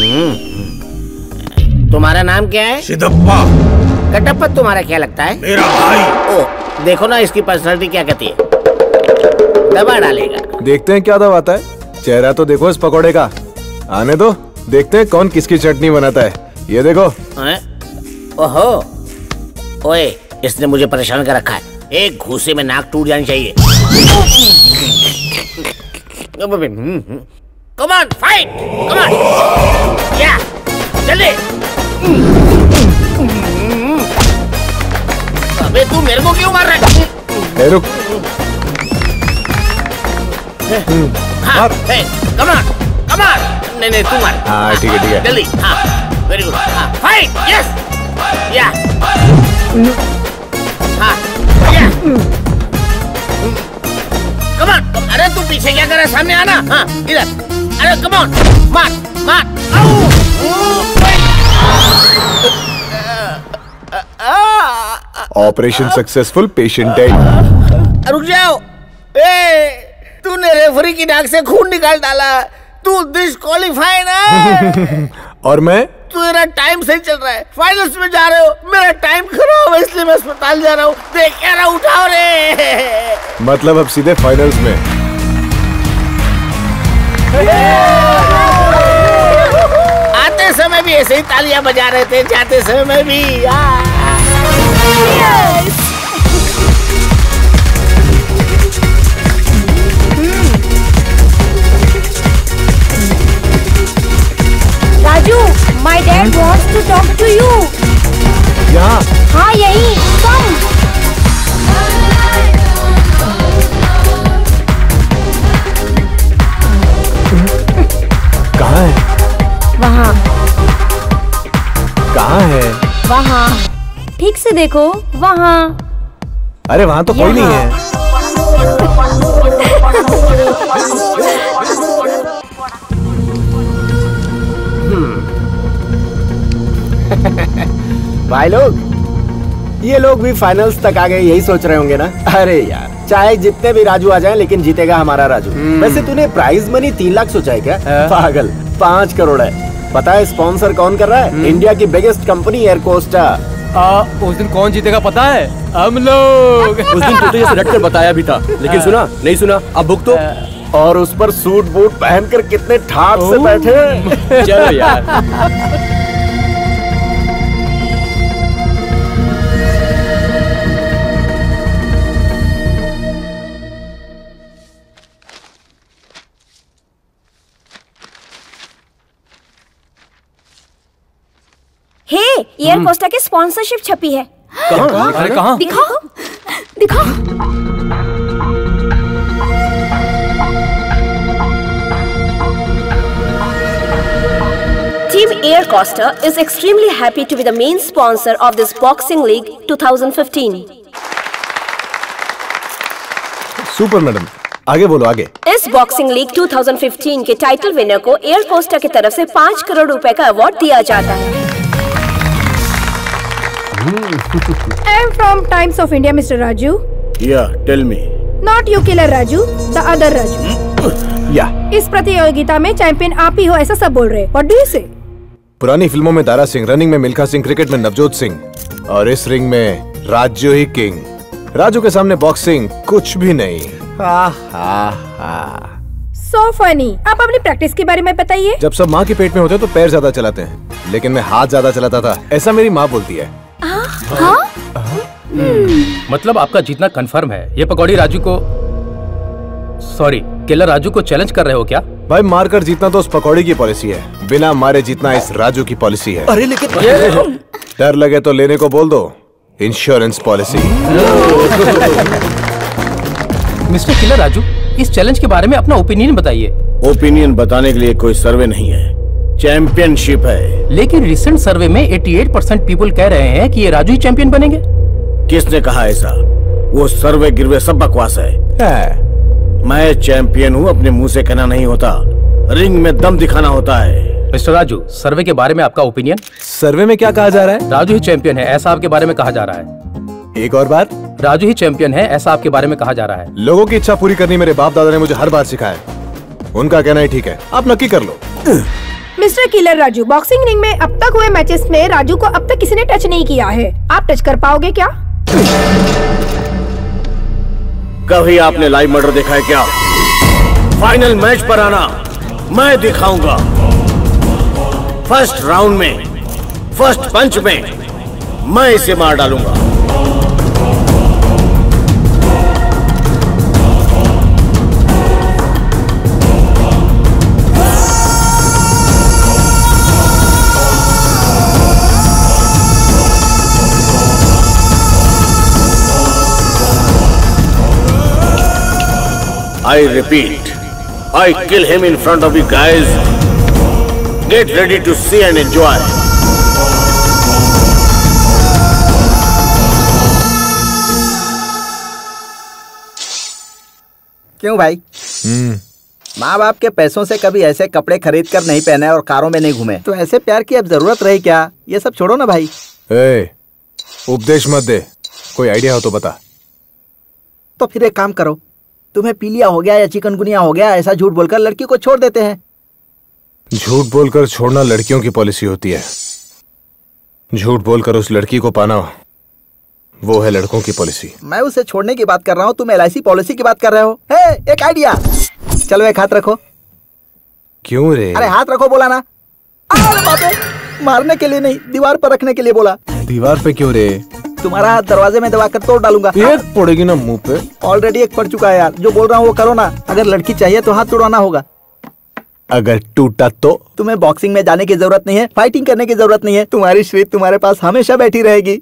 तुम्हारा नाम क्या है? सिद्धप्पा। कटप्पा तुम्हारा क्या लगता है? मेरा भाई। ओ, देखो ना इसकी पर्सनालिटी क्या कहती है। दबा डालेगा। देखते हैं क्या दबाता है। चेहरा तो देखो इस पकौड़े का। आने दो, देखते हैं कौन किसकी चटनी बनाता है। ये देखो। ओहो, ओए, इसने मुझे परेशान कर रखा है। एक घूसे में नाक टूट जानी चाहिए। Come on, fight, come on, yeah, चले। अबे तू मेरे को क्यों मार रहा है? रुक। हाँ, कम ऑन, कम ऑन। नहीं तू मार। हाँ ठीक है जल्दी। हाँ वेरी गुड। हाँ फाइट, यस, या, हाँ, या, कम ऑन। अरे तू पीछे क्या कर रहा है, सामने आना। हाँ इधर। अरे कम ऑन, मार मार। Operation successful, patient dead. रुक जाओ। तूने रेफरी की नाक से खून निकाल डाला। तू डिस्क्वालीफाई ना। और मैं? तेरा टाइम सही चल रहा है, फाइनल्स में जा रहे हो, मेरा टाइम खराब है इसलिए मैं अस्पताल जा रहा हूँ। देख क्या रहा, उठाओ रे। मतलब अब सीधे फाइनल्स में। आते समय भी ऐसे ही तालियां बजा रहे थे, जाते समय भी। ठीक से देखो, वहाँ। अरे वहाँ तो कोई नहीं है। भाई लोग, ये लोग भी फाइनल्स तक आ गए, यही सोच रहे होंगे ना? अरे यार, चाहे जितने भी राजू आ जाएं, लेकिन जीतेगा हमारा राजू। वैसे तूने प्राइज मनी 3 लाख सोचा है क्या? पागल, 5 करोड़ है। पता है स्पॉन्सर कौन कर रहा है? इंडिया की बिगेस्ट कंपनी एयर कोस्टा। उस दिन कौन जीतेगा पता है? हम लोग। उस दिन तो जैसे रट कर बताया भी था, लेकिन सुना नहीं सुना, अब भुगतो। और उस पर सूट बूट पहनकर कितने ठाट से बैठे। चलो यार। हे, एयर कोस्टा की स्पॉन्सरशिप छपी है। कहाँ? अरे कहाँ? दिखाओ, दिखाओ। Team Air Costa is extremely happy to be the main sponsor of this Boxing League 2015. Super madam, आगे बोलो आगे। इस बॉक्सिंग लीग 2015 के टाइटल विनर को एयर कोस्टा की तरफ से 5 करोड़ रुपए का अवार्ड दिया जाता है। I am from Times of India, Mr. Raju. Yeah, tell me. Not you killer Raju, the other Raju. Yeah. इस प्रतियोगिता में चैंपियन आप ही हो, ऐसा सब बोल रहे। What do you say? पुरानी फिल्मों में दारा सिंह, रनिंग में मिल्खा सिंह, क्रिकेट में नवजोत सिंह, और इस रिंग में राजू ही किंग। राजू के सामने बॉक्सिंग कुछ भी नहीं। So funny. आप अपनी प्रैक्टिस के बारे में बताइए। जब सब माँ के पेट में होते तो पैर ज्यादा चलाते हैं, लेकिन मैं हाथ ज्यादा चलाता था, ऐसा मेरी माँ बोलती है। हाँ? मतलब आपका जीतना कंफर्म है। ये पकौड़ी राजू को, सॉरी, किलर राजू को चैलेंज कर रहे हो क्या? भाई मारकर जीतना तो उस पकौड़ी की पॉलिसी है, बिना मारे जीतना इस राजू की पॉलिसी है। अरे लेकिन डर लगे तो लेने को बोल दो, insurance policy. Mister killer Raju, इस चैलेंज के बारे में अपना ओपिनियन बताइए। ओपिनियन बताने के लिए कोई सर्वे नहीं है, चैंपियनशिप है। लेकिन रिसेंट सर्वे में 88% पीपल कह रहे हैं कि ये राजू ही चैंपियन बनेंगे। किसने कहा ऐसा? वो सर्वे गिरवे सब बकवास है। मैं चैंपियन हूँ, अपने मुंह से कहना नहीं होता, रिंग में दम दिखाना होता है। मिस्टर राजू, सर्वे के बारे में आपका ओपिनियन? सर्वे में क्या कहा जा रहा है? राजू ही चैंपियन है, ऐसा आपके बारे में कहा जा रहा है। एक और बार? राजू ही चैंपियन है, ऐसा आपके बारे में कहा जा रहा है। लोगों की इच्छा पूरी करनी मेरे बाप दादा ने मुझे हर बार सिखाया, उनका कहना ही ठीक है, आप नक्की कर लो। Mister killer Raju, boxing ring में अब तक हुए मैचेस में राजू को अब तक किसी ने टच नहीं किया है, आप टच कर पाओगे क्या? कभी आपने लाइव मर्डर देखा है क्या? फाइनल मैच पर आना, मैं दिखाऊंगा। फर्स्ट राउंड में, फर्स्ट पंच में मैं इसे मार डालूंगा। I repeat, I kill him in front of you guys. Get ready to see and enjoy. क्यों भाई? माँ बाप के पैसों से कभी ऐसे कपड़े खरीद कर नहीं पहने और कारों में नहीं घूमे, तो ऐसे प्यार की अब जरूरत रही क्या? ये सब छोड़ो ना भाई। उपदेश मत दे, कोई आइडिया हो तो बता। तो फिर एक काम करो, तुम्हें पीलिया हो गया या चिकनगुनिया हो गया, ऐसा झूठ बोलकर लड़की को छोड़ देते हैं। झूठ बोलकर छोड़ना लड़कियों की पॉलिसी होती है, झूठ बोलकर उस लड़की को पाना वो है लड़कों की पॉलिसी। मैं उसे छोड़ने की बात कर रहा हूँ, तुम LIC पॉलिसी की बात कर रहे हो। एक आइडिया, चलो एक हाथ रखो। क्यों रे? अरे हाथ रखो बोला ना। अरे बाप रे, मारने के लिए नहीं, दीवार पर रखने के लिए बोला। दीवार पे क्यों रे? तुम्हारा हाथ दरवाजे में दबाकर तोड़ डालूंगा। एक पड़ेगी ना मुंह पे। ऑलरेडी एक पड़ चुका है यार, जो बोल रहा हूँ वो करो ना। अगर लड़की चाहिए तो हाथ तोड़वाना होगा। अगर टूटा तो? तुम्हें बॉक्सिंग में जाने की जरूरत नहीं है, फाइटिंग करने की जरूरत नहीं है, तुम्हारी श्री तुम्हारे पास हमेशा बैठी रहेगी।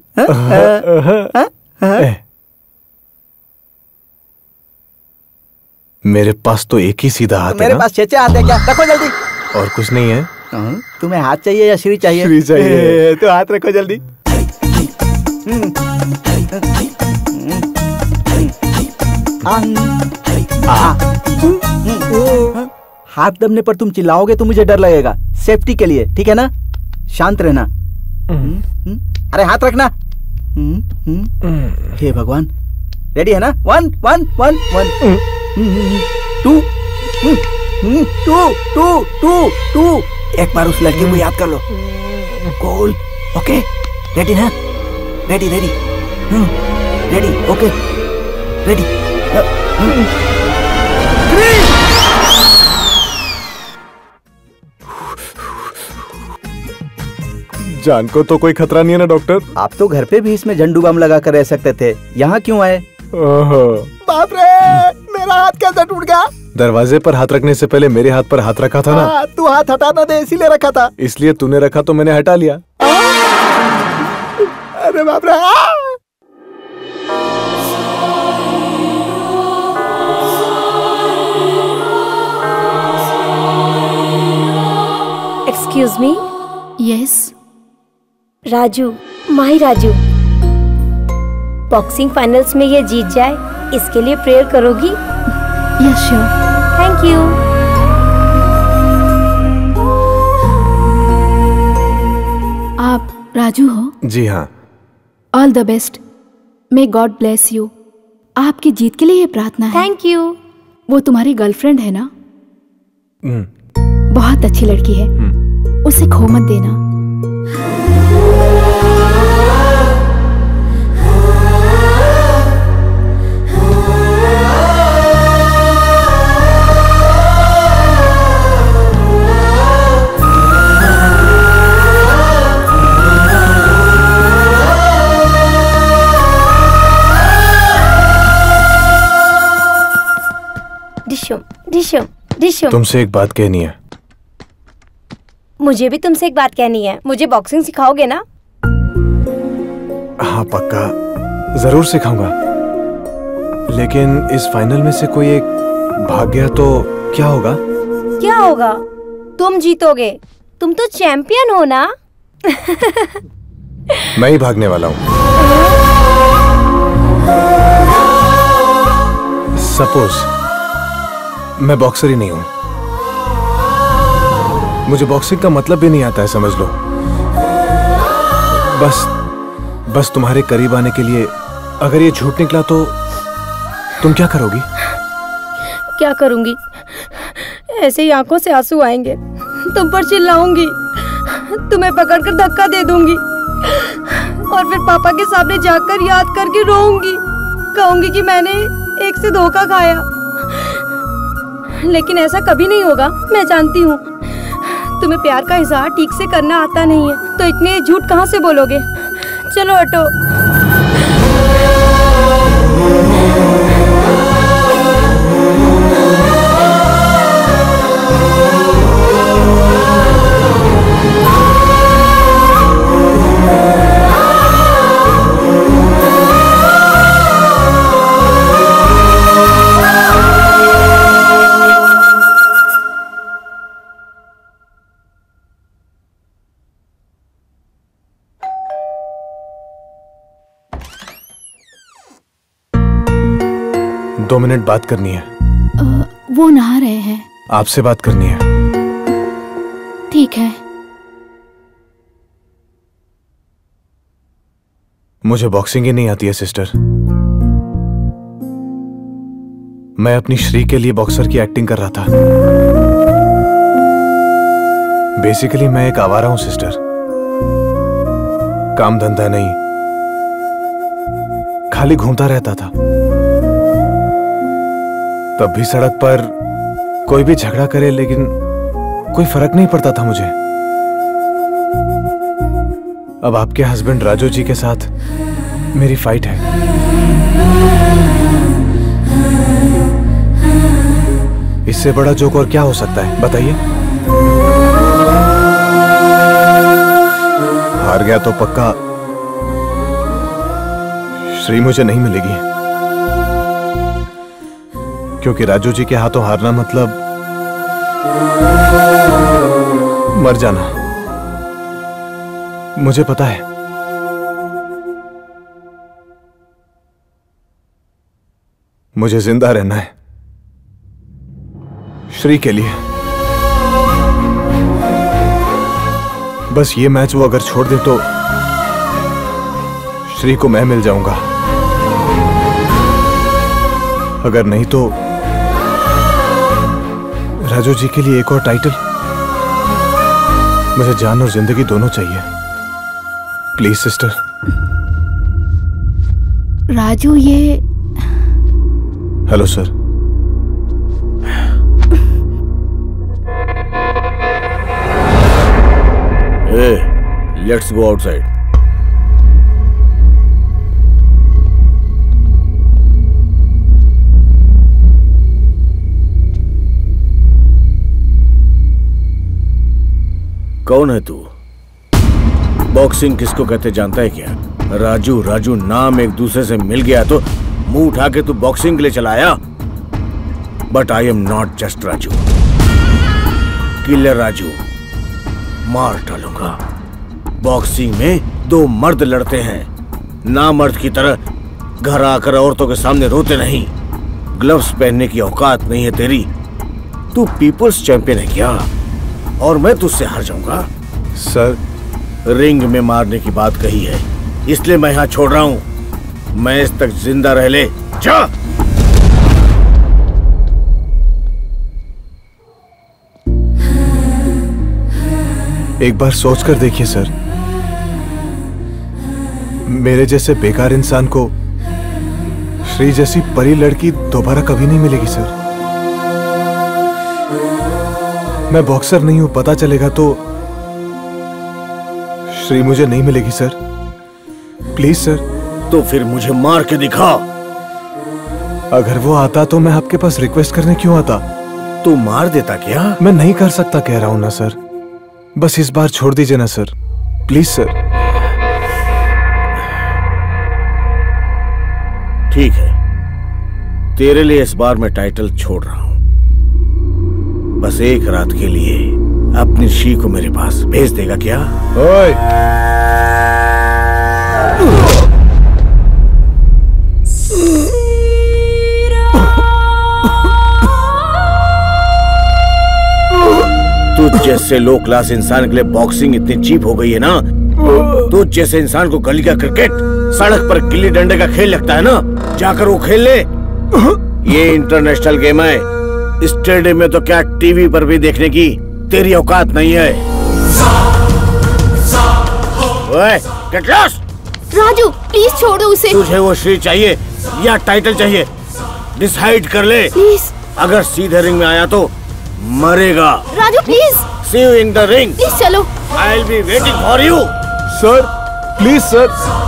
मेरे पास तो एक ही सीधा हाथ है। मेरे पास 6 हाथ है क्या? रखो जल्दी। और कुछ नहीं है? तुम्हें हाथ चाहिए या श्री चाहिए? श्री चाहिए। तो हाथ रखो जल्दी। हाथ दबने पर तुम चिल्लाओगे तो मुझे डर लगेगा। सेफ्टी के लिए, ठीक है ना? शांत रहना। अरे हाथ रखना। हे भगवान, रेडी है ना? 1 1 1 1 2 2 2 2। एक बार उस लड़की को याद कर लो। कूल, ओके, रेडी ना? Ready ready ready, okay, ready. जान को तो कोई खतरा नहीं है ना डॉक्टर? आप तो घर पे भी इसमें झंडू बम लगा कर रह सकते थे, यहाँ क्यों आए? बाप रे, मेरा हाथ कैसे टूट गया? दरवाजे पर हाथ रखने से पहले मेरे हाथ पर हाथ रखा था ना। तू हाथ हटाना दे, इसीलिए रखा था। इसलिए तूने रखा तो मैंने हटा लिया। अरे बाप रे। Excuse me. Yes. Raju, Mahi Raju, boxing finals में ये जीत जाए, इसके लिए प्रेयर करोगी? Yes sure. Thank you. आप राजू हो? जी हाँ। All the best. May god bless you. आपकी जीत के लिए ये प्रार्थना है। Thank you. वो तुम्हारी गर्लफ्रेंड है ना? बहुत अच्छी लड़की है, उसे खो मत देना। डिशुम, डिशुम। तुमसे एक बात कहनी है। मुझे भी तुमसे एक बात कहनी है। मुझे बॉक्सिंग सिखाओगे ना? हाँ पक्का, जरूर सिखाऊंगा। लेकिन इस फाइनल में से कोई एक भाग गया तो क्या होगा? क्या होगा? तुम जीतोगे। तुम तो चैंपियन हो ना। मैं ही भागने वाला हूँ। सपोज मैं बॉक्सर ही नहीं हूं, मुझे बॉक्सिंग का मतलब भी नहीं आता है, समझ लो। बस तुम्हारे करीब आने के लिए अगर ये झूठ निकला तो तुम क्या करोगी? क्या करूंगी? ऐसे ही आंखों से आंसू आएंगे, तुम पर चिल्लाऊंगी, तुम्हें पकड़कर धक्का दे दूंगी और फिर पापा के सामने जाकर याद करके रोऊंगी, कहूंगी कि मैंने एक से धोखा खाया। लेकिन ऐसा कभी नहीं होगा, मैं जानती हूँ। तुम्हें प्यार का इजहार ठीक से करना आता नहीं है, तो इतने झूठ कहाँ से बोलोगे? चलो हटो। दो मिनट बात करनी है। वो नहा रहे हैं। आपसे बात करनी है। ठीक है। मुझे बॉक्सिंग ही नहीं आती है सिस्टर। मैं अपनी श्री के लिए बॉक्सर की एक्टिंग कर रहा था। बेसिकली मैं एक आवारा हूं सिस्टर। काम धंधा नहीं, खाली घूमता रहता था। तब भी सड़क पर कोई भी झगड़ा करे, लेकिन कोई फर्क नहीं पड़ता था मुझे। अब आपके हस्बैंड राजू जी के साथ मेरी फाइट है। इससे बड़ा जोक और क्या हो सकता है, बताइए? हार गया तो पक्का श्री मुझे नहीं मिलेगी, क्योंकि राजू जी के हाथों हारना मतलब मर जाना। मुझे पता है, मुझे जिंदा रहना है, श्री के लिए। बस ये मैच वो अगर छोड़ दे तो श्री को मैं मिल जाऊंगा, अगर नहीं तो राजू जी के लिए एक और टाइटल। मुझे जान और जिंदगी दोनों चाहिए, प्लीज सिस्टर। राजू ये। Hello sir. Hey, let's go outside. कौन है तू? बॉक्सिंग किसको कहते जानता है क्या? राजू राजू नाम एक दूसरे से मिल गया तो मुंह उठा के तू बॉक्सिंग के लिए चला आया। But I am not just Raju, killer Raju. मार डालूंगा। बॉक्सिंग में दो मर्द लड़ते हैं, ना मर्द की तरह घर आकर औरतों के सामने रोते नहीं। ग्लव्स पहनने की औकात नहीं है तेरी। तू पीपल्स चैंपियन है क्या? और मैं तुझसे हार जाऊंगा? सर, रिंग में मारने की बात कही है, इसलिए मैं यहाँ छोड़ रहा हूँ। मैच तक जिंदा रह ले, जा। एक बार सोच कर देखिए सर, मेरे जैसे बेकार इंसान को श्री जैसी परी लड़की दोबारा कभी नहीं मिलेगी सर। मैं बॉक्सर नहीं हूं, पता चलेगा तो श्री मुझे नहीं मिलेगी सर। Please sir. तो फिर मुझे मार के दिखा। अगर वो आता तो मैं आपके पास रिक्वेस्ट करने क्यों आता? तू मार देता क्या? मैं नहीं कर सकता कह रहा हूं ना सर, बस इस बार छोड़ दीजिए ना सर, प्लीज सर। ठीक है, तेरे लिए इस बार मैं टाइटल छोड़ रहा हूं। बस एक रात के लिए अपनी शी को मेरे पास भेज देगा क्या? ओए! तुझ जैसे लो क्लास इंसान के लिए बॉक्सिंग इतनी चीप हो गई है ना। तुझ जैसे इंसान को गली का क्रिकेट, सड़क पर गिल्ली डंडे का खेल लगता है ना, जाकर वो खेल ले। ये इंटरनेशनल गेम है, स्टेडियम में तो क्या टीवी पर भी देखने की तेरी औकात नहीं है। ओए, गेट लॉस्ट। राजू प्लीज छोड़ो उसे। तुझे वो श्री चाहिए या टाइटल चाहिए? डिसाइड कर ले। प्लीज। अगर सीधे रिंग में आया तो मरेगा। Raju please. See you in the ring. Please चलो। I'll be waiting for you. Sir, please sir.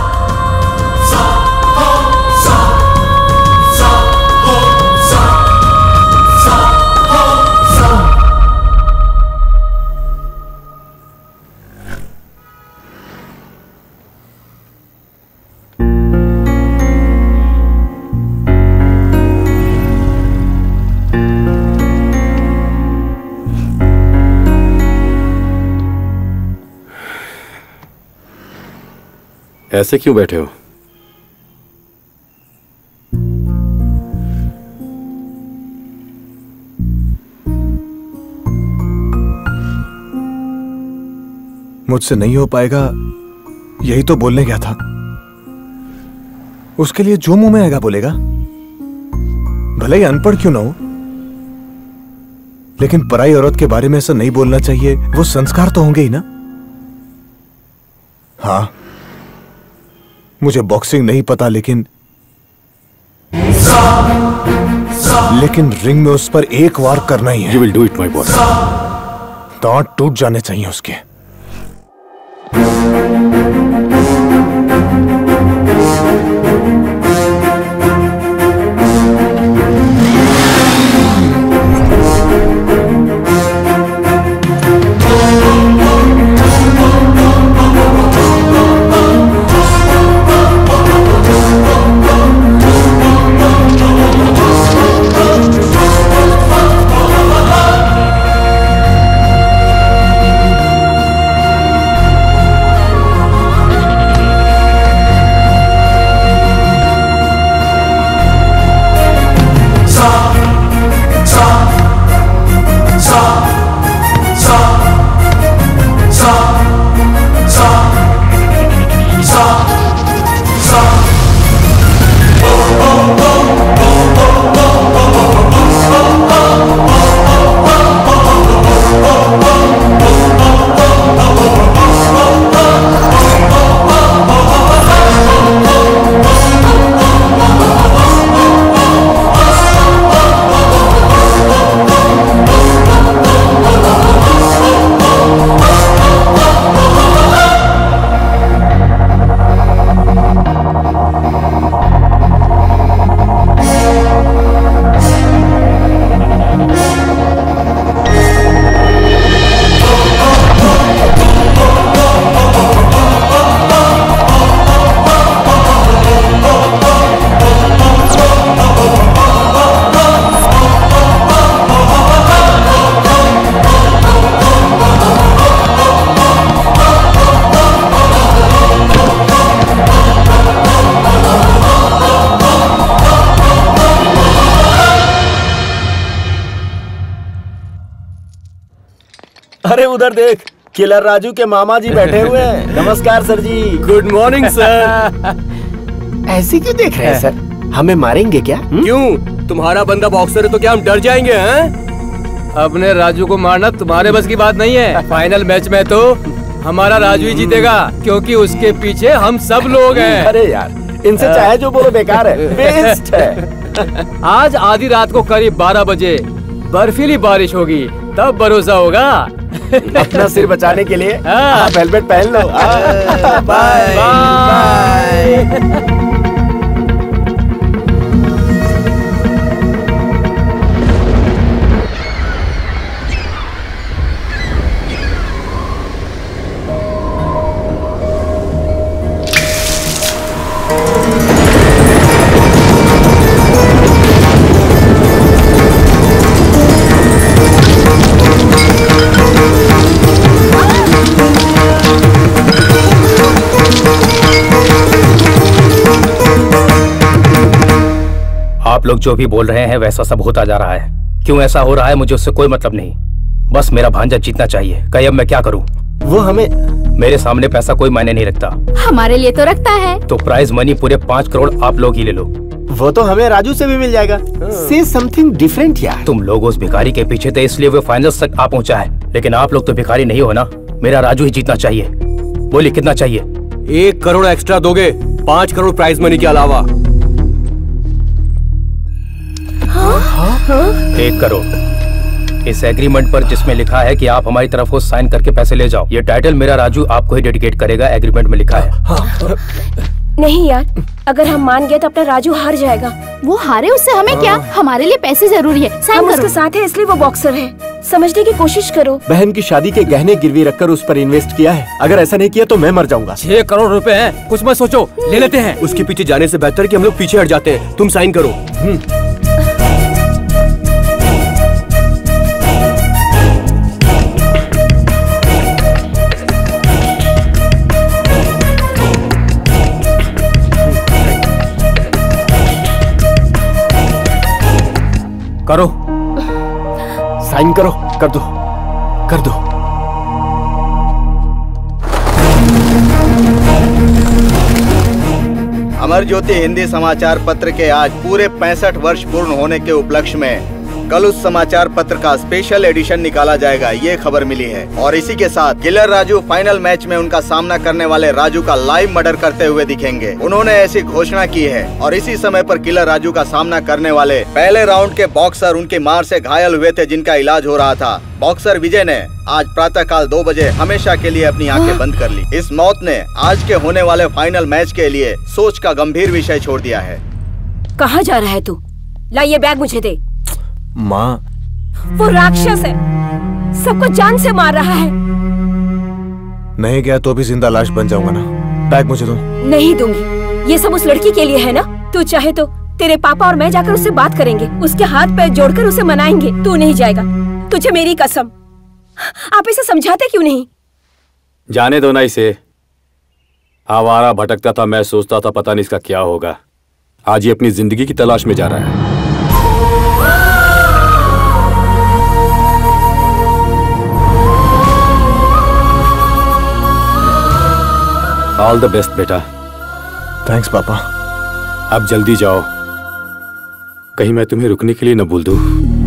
ऐसे क्यों बैठे हो? मुझसे नहीं हो पाएगा, यही तो बोलने गया था। उसके लिए जो मुंह में आएगा बोलेगा, भले ही अनपढ़ क्यों ना हो। लेकिन पराई औरत के बारे में ऐसा नहीं बोलना चाहिए, वो संस्कार तो होंगे ही ना। हाँ, मुझे बॉक्सिंग नहीं पता, लेकिन रिंग में उस पर एक वार करना ही है। You will do it, my boy. दांत टूट जाने चाहिए उसके। अरे उधर देख, किलर राजू के मामा जी बैठे हुए हैं। नमस्कार sir ji. Good morning sir. ऐसे क्यों देख रहे हैं सर? हमें मारेंगे क्या? क्यों? तुम्हारा बंदा बॉक्सर है तो क्या हम डर जाएंगे? हैं? अपने राजू को मारना तुम्हारे बस की बात नहीं है। फाइनल मैच में तो हमारा राजू ही जीतेगा, क्योंकि उसके पीछे हम सब लोग हैं। अरे यार, इनसे चाहे जो बोलो बेकार है, वेस्ट है। आज आधी रात को करीब 12 बजे बर्फीली बारिश होगी, तब भरोसा होगा। अपना सिर बचाने के लिए आप हेलमेट पहन लो। Bye bye. आप लोग जो भी बोल रहे हैं वैसा सब होता जा रहा है। क्यों ऐसा हो रहा है मुझे उससे कोई मतलब नहीं, बस मेरा भांजा जीतना चाहिए। कहीं अब मैं क्या करूं? वो हमें, मेरे सामने पैसा कोई मायने नहीं रखता। हमारे लिए तो रखता है। तो प्राइज मनी पूरे 5 करोड़ आप लोग ही ले लो। वो तो हमें राजू से भी मिल जाएगा। से समथिंग डिफरेंट यार। तुम लोग उस भिखारी के पीछे थे इसलिए वो फाइनल तक आ पहुंचा है, लेकिन आप लोग तो भिखारी नहीं हो ना। मेरा राजू ही जीतना चाहिए। बोलिए कितना चाहिए? 1 करोड़ एक्स्ट्रा दोगे, 5 करोड़ प्राइज मनी के अलावा। 1 करोड़ इस एग्रीमेंट पर जिसमें लिखा है कि आप हमारी तरफ को साइन करके पैसे ले जाओ। ये टाइटल मेरा राजू आपको ही डेडिकेट करेगा, एग्रीमेंट में लिखा है। नहीं यार, अगर हम मान गए तो अपना राजू हार जाएगा। वो हारे उससे हमें क्या? हमारे लिए पैसे जरूरी है। हम उसके साथ है इसलिए वो बॉक्सर है। समझने की कोशिश करो। बहन की शादी के गहने गिरवी रखकर उस पर इन्वेस्ट किया है। अगर ऐसा नहीं किया तो मैं मर जाऊंगा। 6 करोड़ रुपए हैं, कुछ मत सोचो, ले लेते हैं। उसके पीछे जाने से बेहतर कि हम लोग पीछे हट जाते हैं। तुम साइन करो। करो, साइन करो, कर दो, कर दो। अमर ज्योति हिंदी समाचार पत्र के आज पूरे 65 वर्ष पूर्ण होने के उपलक्ष्य में कल उस समाचार पत्र का स्पेशल एडिशन निकाला जाएगा, ये खबर मिली है। और इसी के साथ किलर राजू फाइनल मैच में उनका सामना करने वाले राजू का लाइव मर्डर करते हुए दिखेंगे। उन्होंने ऐसी घोषणा की है। और इसी समय पर किलर राजू का सामना करने वाले पहले राउंड के बॉक्सर उनकी मार से घायल हुए थे, जिनका इलाज हो रहा था। बॉक्सर विजय ने आज प्रातःकाल 2 बजे हमेशा के लिए अपनी आंखें बंद कर ली। इस मौत ने आज के होने वाले फाइनल मैच के लिए सोच का गंभीर विषय छोड़ दिया है। कहाँ जा रहा है तू? ला ये बैग मुझे दे। माँ, वो राक्षस है, सबको जान से मार रहा है। नहीं गया तो भी जिंदा लाश बन जाऊंगा ना। बैग मुझे दो। नहीं दूंगी। ये सब उस लड़की के लिए है ना। तू चाहे तो तेरे पापा और मैं जाकर उससे बात करेंगे, उसके हाथ पैर जोड़कर उसे मनाएंगे। तू नहीं जाएगा, तुझे मेरी कसम। आप इसे समझाते क्यों नहीं? जाने दो ना इसे। आवारा भटकता था, मैं सोचता था पता नहीं इसका क्या होगा। आज ये अपनी जिंदगी की तलाश में जा रहा है। ऑल द बेस्ट बेटा। Thanks papa. अब जल्दी जाओ, कहीं मैं तुम्हें रुकने के लिए न भूल दूं।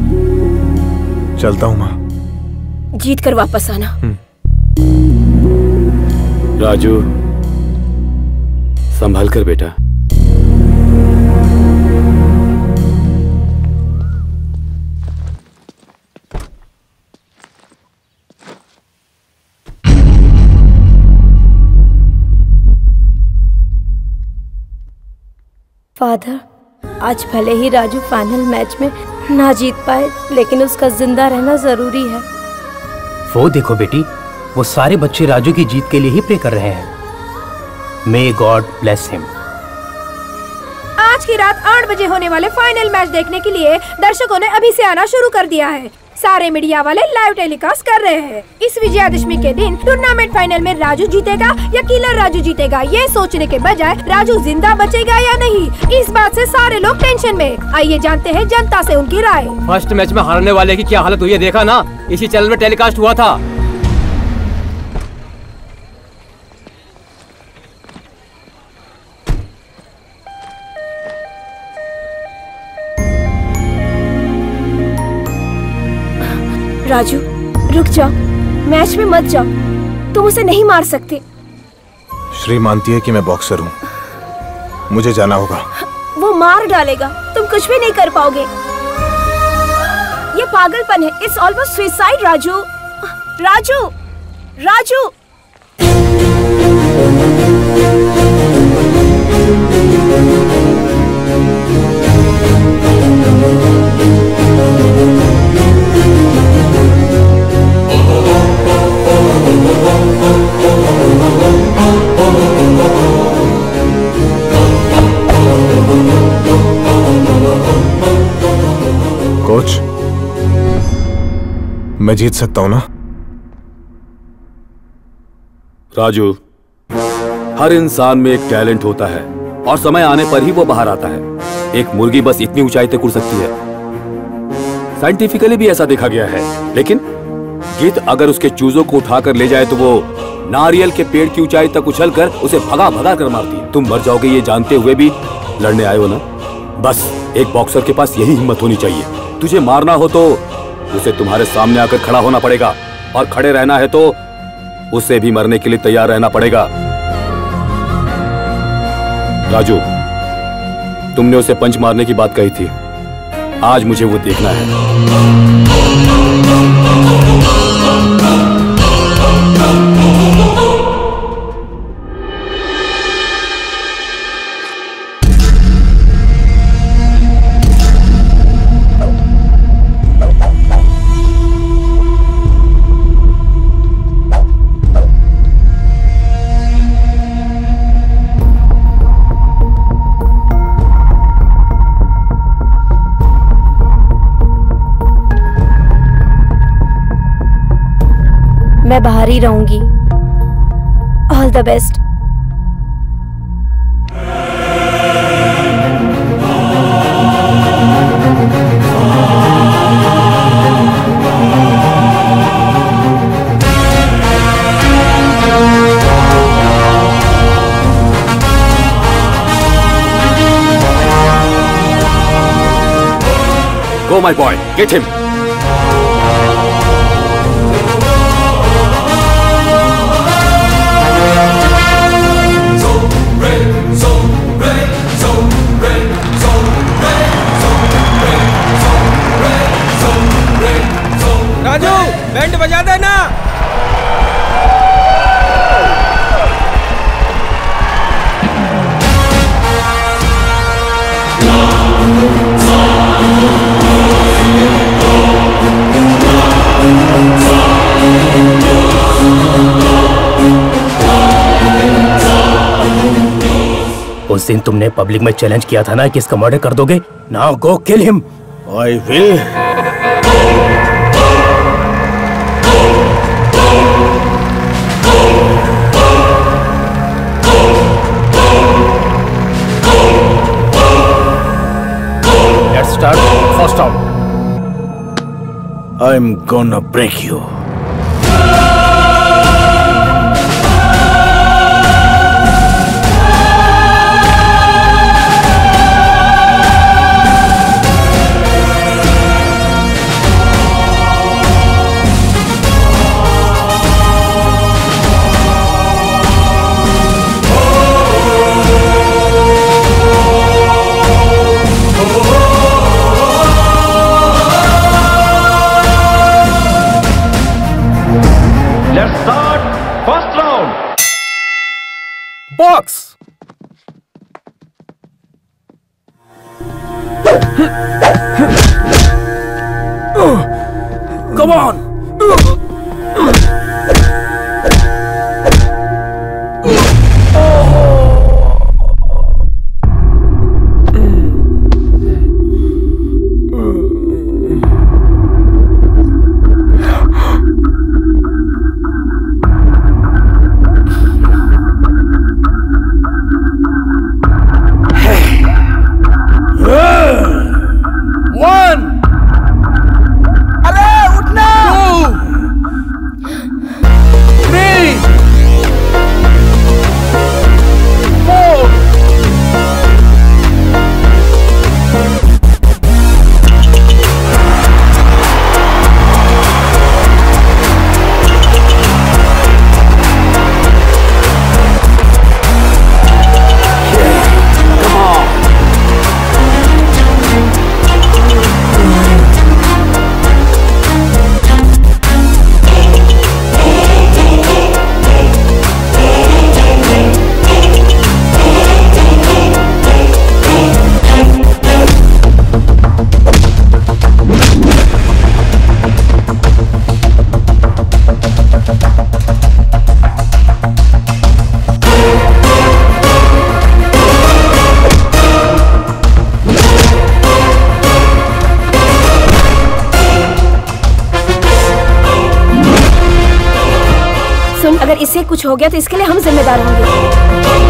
चलता हूँ माँ। जीत कर वापस आना। राजू, संभल कर बेटा। फादर, आज भले ही राजू फाइनल मैच में ना जीत पाए, लेकिन उसका जिंदा रहना जरूरी है। वो देखो बेटी, वो सारे बच्चे राजू की जीत के लिए ही प्रे कर रहे हैं। May god bless him. आज की रात 8 बजे होने वाले फाइनल मैच देखने के लिए दर्शकों ने अभी से आना शुरू कर दिया है। सारे मीडिया वाले लाइव टेलीकास्ट कर रहे हैं। इस विजयादशमी के दिन टूर्नामेंट फाइनल में राजू जीतेगा या किलर राजू जीतेगा, ये सोचने के बजाय राजू जिंदा बचेगा या नहीं, इस बात से सारे लोग टेंशन में। आइए जानते हैं जनता से उनकी राय। फर्स्ट मैच में हारने वाले की क्या हालत हुई है देखा ना, इसी चैनल में टेलीकास्ट हुआ था। राजू रुक जाओ, मैच में मत जाओ, तुम उसे नहीं मार सकते। श्री मानती है कि मैं बॉक्सर हूँ, मुझे जाना होगा। वो मार डालेगा, तुम कुछ भी नहीं कर पाओगे। ये पागलपन है, it's almost suicide. Raju Raju Raju coach, मैं जीत सकता हूं ना? राजू, हर इंसान में एक टैलेंट होता है और समय आने पर ही वो बाहर आता है। एक मुर्गी बस इतनी ऊंचाई तक उड़ सकती है, साइंटिफिकली भी ऐसा देखा गया है। लेकिन गिद्ध अगर उसके चूजों को उठाकर ले जाए तो वो नारियल के पेड़ की ऊंचाई तक उछलकर उसे भगा भगा कर मारती है। तुम मर जाओगे ये जानते हुए भी लड़ने आए हो ना? बस एक बॉक्सर के पास यही हिम्मत होनी चाहिए। तुझे मारना हो तो उसे तुम्हारे सामने आकर खड़ा होना पड़ेगा, और खड़े रहना है तो उसे भी मरने के लिए तैयार रहना पड़ेगा। राजू, तुमने उसे पंच मारने की बात कही थी, आज मुझे वो देखना है। मैं बाहर ही रहूंगी। All the best. Go my boy, get him. Raju, band बजा देना। उस दिन तुमने पब्लिक में चैलेंज किया था ना कि इसका मर्डर कर दोगे। Now go kill him. I will. Let's start first round. I'm gonna break you. Come on! अगर इससे कुछ हो गया तो इसके लिए हम जिम्मेदार होंगे।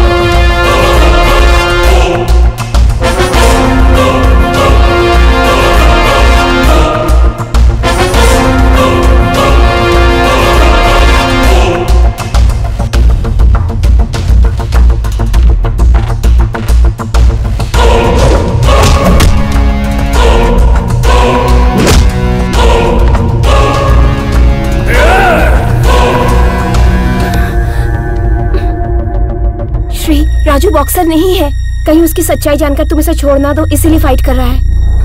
राजू बॉक्सर नहीं है, कहीं उसकी सच्चाई जानकर तुम इसे छोड़ ना दो, इसीलिए फाइट कर रहा है।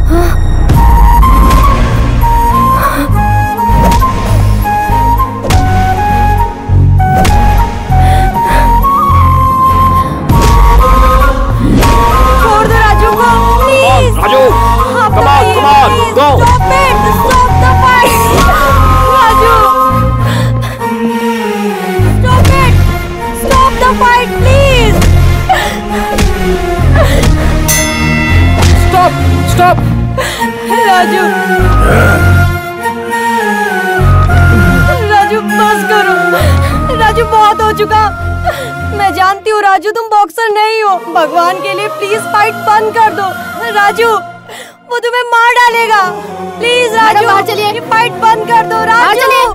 छोड़ दो राजू को, प्लीज। Raju, come on, go। Stop the fight, Raju. Stop the fight, please। Stop! Raju, Raju बस करो। राजू बहुत हो चुका। मैं जानती हूँ राजू तुम बॉक्सर नहीं हो। भगवान के लिए प्लीज फाइट बंद कर दो। राजू वो तुम्हें मार डालेगा। प्लीज राजू बाहर चलिए, ये फाइट बंद कर दो। राजू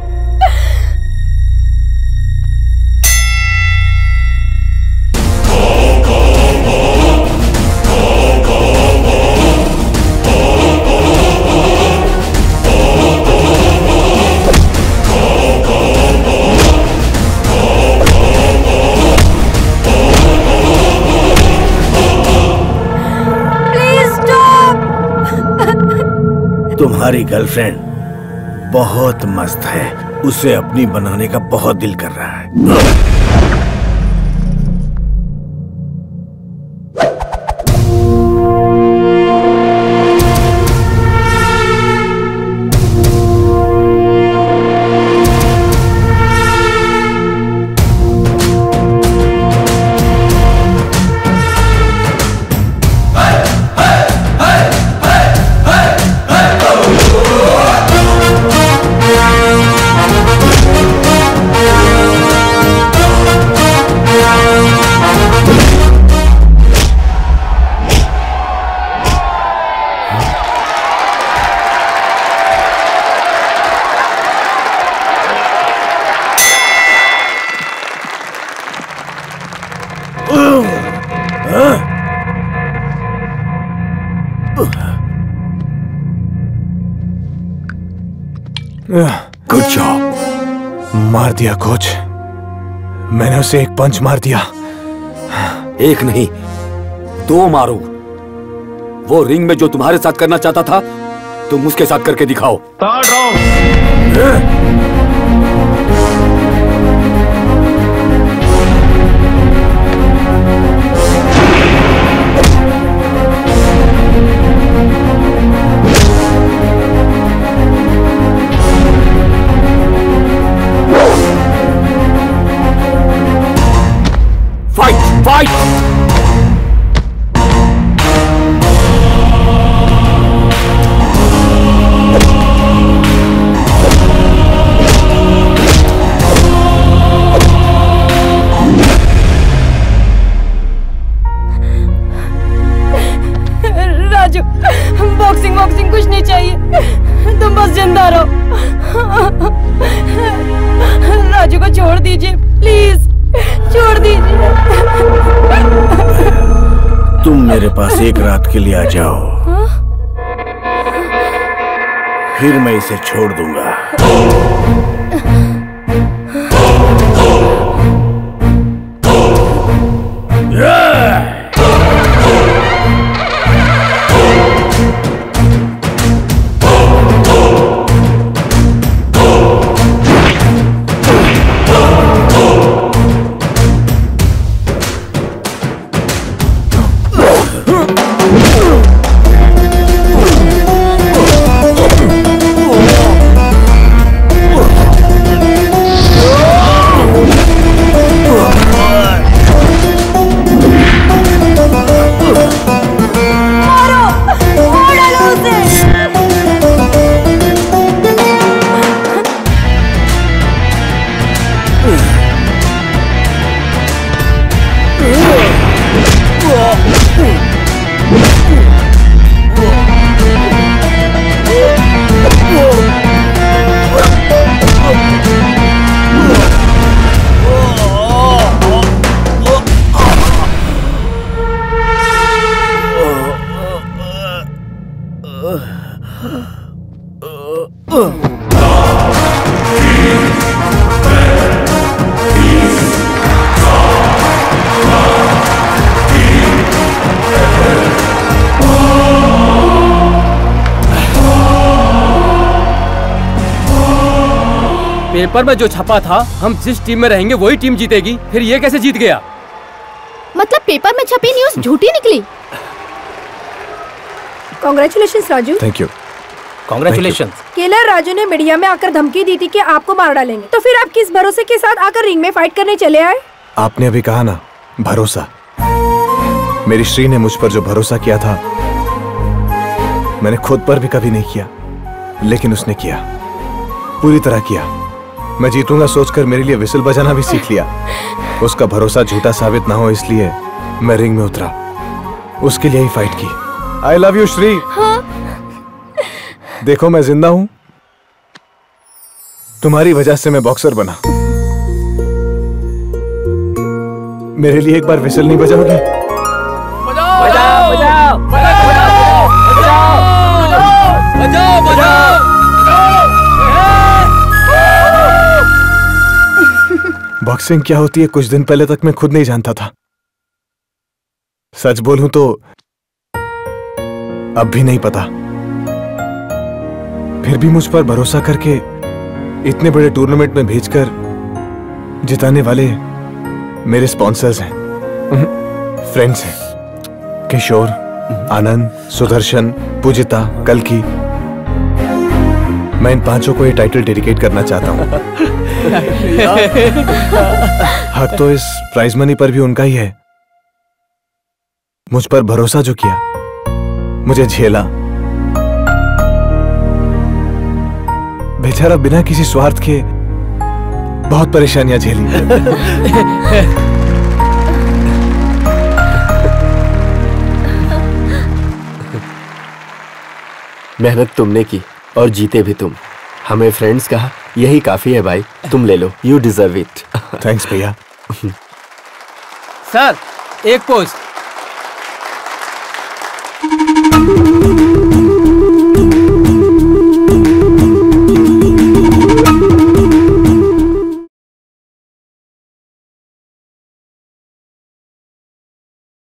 तुम्हारी गर्लफ्रेंड बहुत मस्त है, उसे अपनी बनाने का बहुत दिल कर रहा है। Good job. मार दिया कोच, मैंने उसे एक पंच मार दिया। एक नहीं, दो मारो। वो रिंग में जो तुम्हारे साथ करना चाहता था तुम उसके साथ करके दिखाओ। मारो। राजू को छोड़ दीजिए प्लीज, छोड़ दीजिए। तुम मेरे पास एक रात के लिए आ जाओ, फिर मैं इसे छोड़ दूंगा। पेपर में जो छपा था हम जिस टीम में रहेंगे वही टीम जीतेगी, फिर ये कैसे जीत गया? मतलब पेपर में छपी न्यूज़ झूठी निकली? Congratulations Raju. Thank you. Congratulations. Killer Raju ने मीडिया में आकर धमकी दी थी कि आपको मार डालेंगे, तो फिर आप किस भरोसे के साथ आकर रिंग में फाइट करने चले आए? आपने अभी कहा ना, भरोसा। मेरी श्री ने मुझ पर जो भरोसा किया था मैंने खुद पर भी कभी नहीं किया, लेकिन उसने किया, पूरी तरह किया। मैं जीतूंगा सोचकर मेरे लिए विसल बजाना भी सीख लिया। उसका भरोसा झूठा साबित ना हो इसलिए मैं रिंग में उतरा, उसके लिए ही फाइट की। I love you Shree. हाँ? देखो मैं जिंदा हूं, तुम्हारी वजह से मैं बॉक्सर बना। मेरे लिए एक बार विसल नहीं बजाओगी? बजाओ बजाओ बजाओ बजाओ बजाओ। बॉक्सिंग क्या होती है कुछ दिन पहले तक मैं खुद नहीं जानता था। सच बोलूं तो अब भी नहीं पता। फिर भी मुझ पर भरोसा करके इतने बड़े टूर्नामेंट में भेजकर जिताने वाले मेरे स्पॉन्सर्स हैं, फ्रेंड्स हैं, किशोर, आनंद, सुदर्शन, पूजिता, कल्कि। मैं इन पांचों को ये टाइटल डेडिकेट करना चाहता हूं। हक तो इस प्राइज मनी पर भी उनका ही है। मुझ पर भरोसा जो किया, मुझे झेला, बेचारा बिना किसी स्वार्थ के बहुत परेशानियां झेली। मेहनत तुमने की और जीते भी तुम। हमें फ्रेंड्स कहा, यही काफी है भाई, तुम ले लो, यू डिजर्व इट। थैंक्स भैया। सर एक पोस्ट।